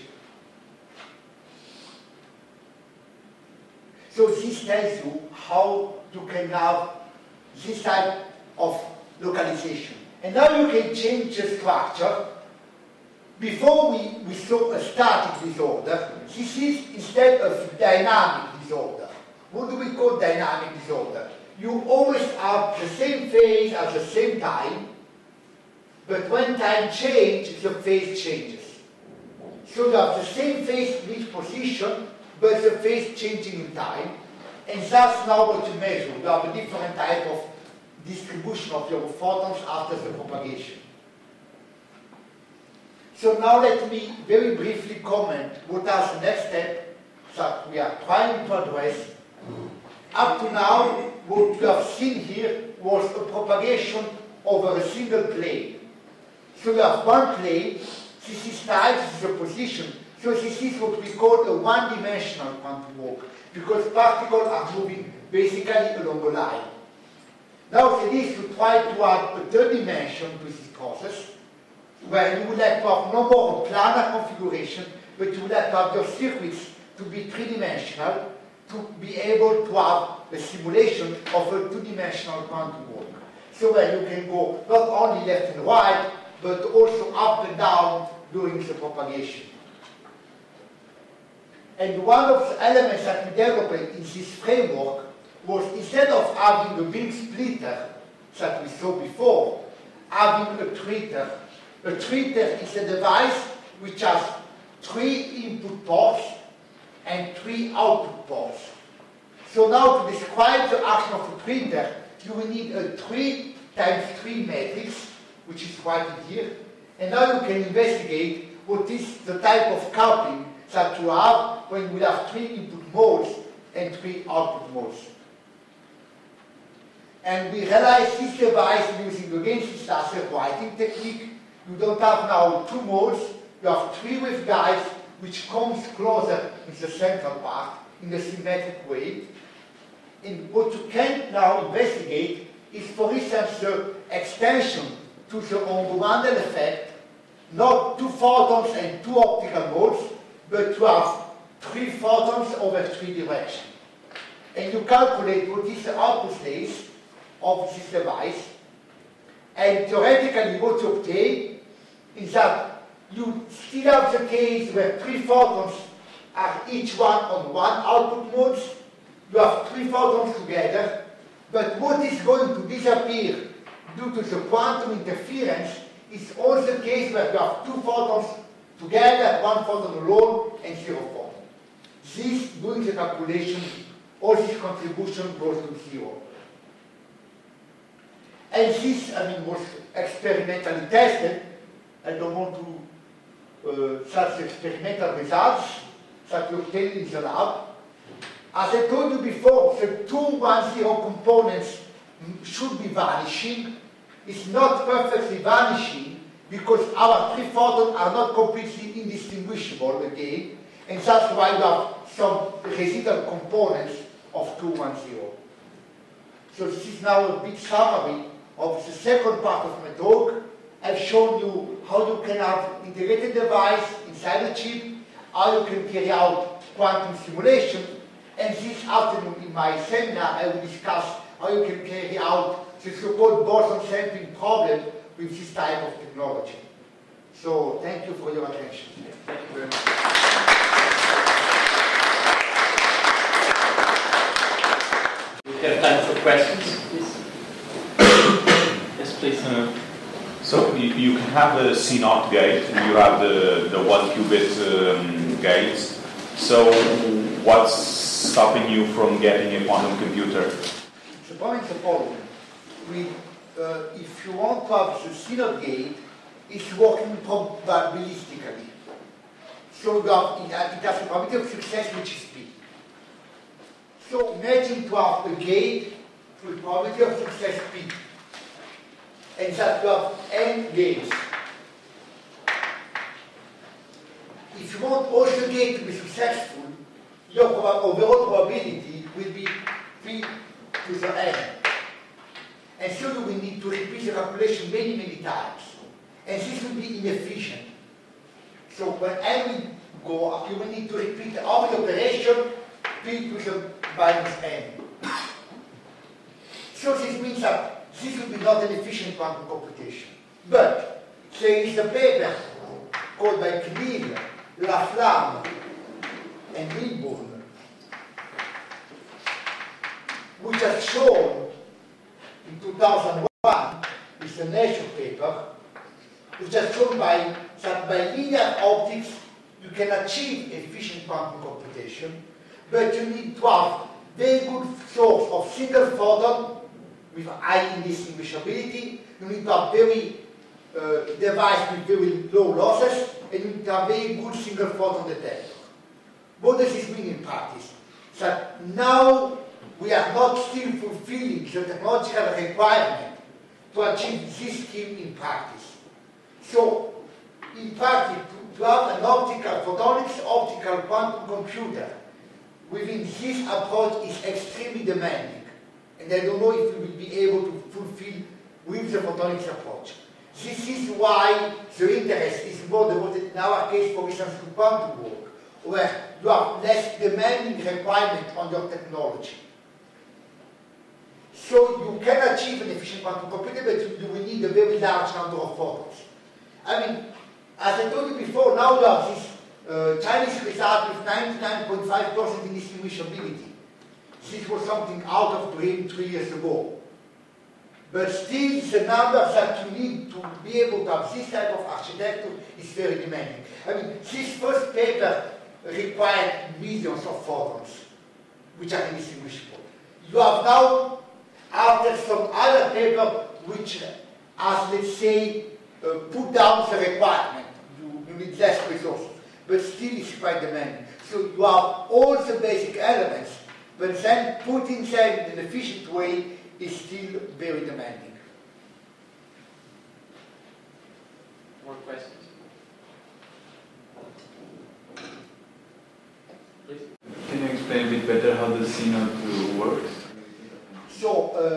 So this tells you how you can have this type of localization. And now you can change the structure. Before we saw a static disorder. This is instead of dynamic disorder. What do we call dynamic disorder? You always have the same phase at the same time, but when time changes, the phase changes. So you have the same phase in each position, but the phase changing in time, and that's now what you measure. You have a different type of distribution of your photons after the propagation. So now let me very briefly comment what are the next steps that we are trying to address up to now, what we have seen here was a propagation over a single plane. So we have one plane, this is time, this is a position, so this is what we call a one-dimensional quantum walk, because particles are moving basically along a line. Now the idea is to try to add a third dimension to this process, where you would like to have no more a planar configuration, but you would like to have your circuits to be three-dimensional, to be able to have a simulation of a two-dimensional quantum walk. So where you can go not only left and right, but also up and down during the propagation. And one of the elements that we developed in this framework was, instead of having a big splitter that we saw before, having a treater. A treater is a device which has 3 input ports and 3 output ports. So now to describe the action of a treater, you will need a 3 times 3 matrix, which is right here. And now you can investigate what is the type of coupling that you have when we have 3 input modes and 3 output modes. And we realize this device using again this laser writing technique. You don't have now 2 modes, you have 3 waveguides which comes closer in the central part in a symmetric way. And what you can now investigate is, for instance, the extension to the Ongo-Mandel effect, not 2 photons and 2 optical modes, but you have 3 photons over 3 directions. And you calculate what is the output phase of this device, and theoretically what you obtain is that you still have the case where 3 photons are each one on 1 output mode. You have 3 photons together, but what is going to disappear due to the quantum interference is also the case where you have 2 photons together, 1 photon alone, and 0 photon. This, doing the calculation, all this contribution goes to 0. And this, was experimentally tested. I don't want to such experimental results that we obtained in the lab. As I told you before, the 2 1-0 components should be vanishing. It's not perfectly vanishing because our 3 photons are not completely indistinguishable again, and that's why we have some residual components of 2 1-0. So this is now a big summary of the second part of my talk. I've shown you how you can have integrated device inside a chip, how you can carry out quantum simulation, and this afternoon in my seminar I will discuss how you can carry out the so-called boson sampling problem with this type of technology. So thank you for your attention. Thank you very much. We have time for questions, please. Yes, please. So you can have the CNOT gate, and you have the 1 qubit gates. So what's stopping you from getting a quantum computer? The point is the following. If you want to have the CNOT gate, it's working probabilistically. So it has a probability of success which is P. So imagine to have a gate with probability of success P, and that you have n gates. If you want also the gate to be successful, your overall probability will be P to the n. And so you will need to repeat the calculation many, many times. And this will be inefficient. So when n will go up, you will need to repeat all the operation P to the minus n. So this means that this will be not an efficient quantum computation. But there is a paper called by Knill, Laflamme, and Milburn, which has shown in 2001, it's a Nature paper, which has shown that by linear optics you can achieve efficient quantum computation, but you need to have very good source of single photon with high indistinguishability. You need to have very device with very low losses, and you need to have very good single photon detector. What does this mean in practice? That now we are not still fulfilling the technological requirement to achieve this scheme in practice. So, in practice, to have an photonics optical quantum computer within this approach is extremely demanding. And I don't know if we will be able to fulfill with the photonics approach. This is why the interest is more devoted in our case, for instance, to quantum work, where you have less demanding requirement on your technology. So you can achieve an efficient quantum computer, but you will need a very large number of photons. I mean, as I told you before, now you have this Chinese result with 99.5% indistinguishability. This was something out of dream 3 years ago. But still, the numbers that you need to be able to have this type of architecture is very demanding. I mean, this first paper required millions of photons, which are indistinguishable. You have now, after some other paper, which has, let's say, put down the requirement. You need less resources, but still it's quite demanding. So you have all the basic elements, but then putting them in an efficient way is still very demanding. More questions? Please. Can you explain a bit better how the CNOT works? So,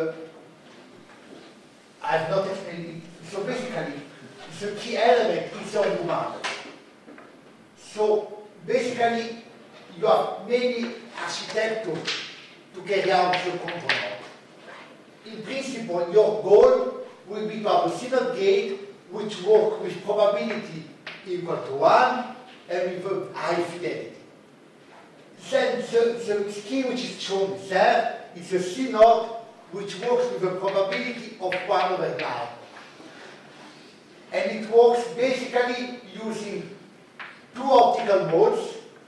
I've not explained it. So basically, the key element is on demand. So basically, you have many architectures to carry out the component. In principle, your goal will be to have a CNOT gate which works with probability equal to 1 and with a high fidelity. Then the scheme which is shown there is a CNOT which works with a probability of 1/9. And it works basically using 2 optical modes.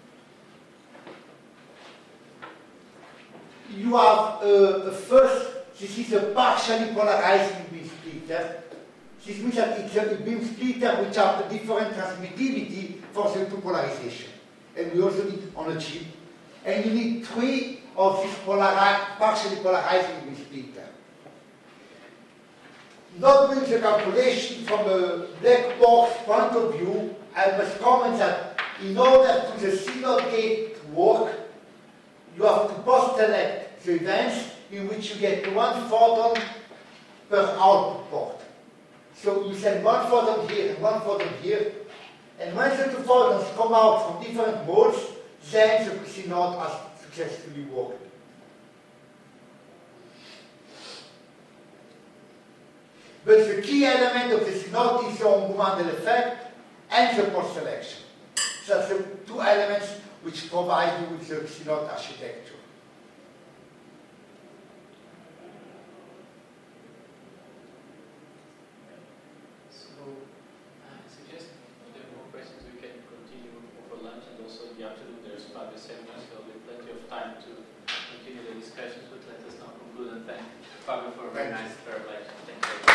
You have a first, this is a partially polarizing beam splitter. This means that it's a beam splitter which has a different transmittivity for the 2 polarization. And we also need on a chip. And you need 3 of these partially polarizing beam splitter. Not doing the calculation from a black box point of view, I must comment that in order for the CNOT gate to work, you have to post-select the events in which you get 1 photon per output port. So you send 1 photon here and 1 photon here, and when the 2 photons come out from different modes, then the CNOT has successfully worked. But the key element of the CNOT is the on-demand effect and the post-selection. So that's the 2 elements which provide you with the CNOT architecture. So, I suggest if there are more questions, we can continue over lunch, and also in the afternoon there's Fabio seminars, so there'll be plenty of time to continue the discussions, but let us now conclude and thank Fabio for a very nice lecture. Thank you.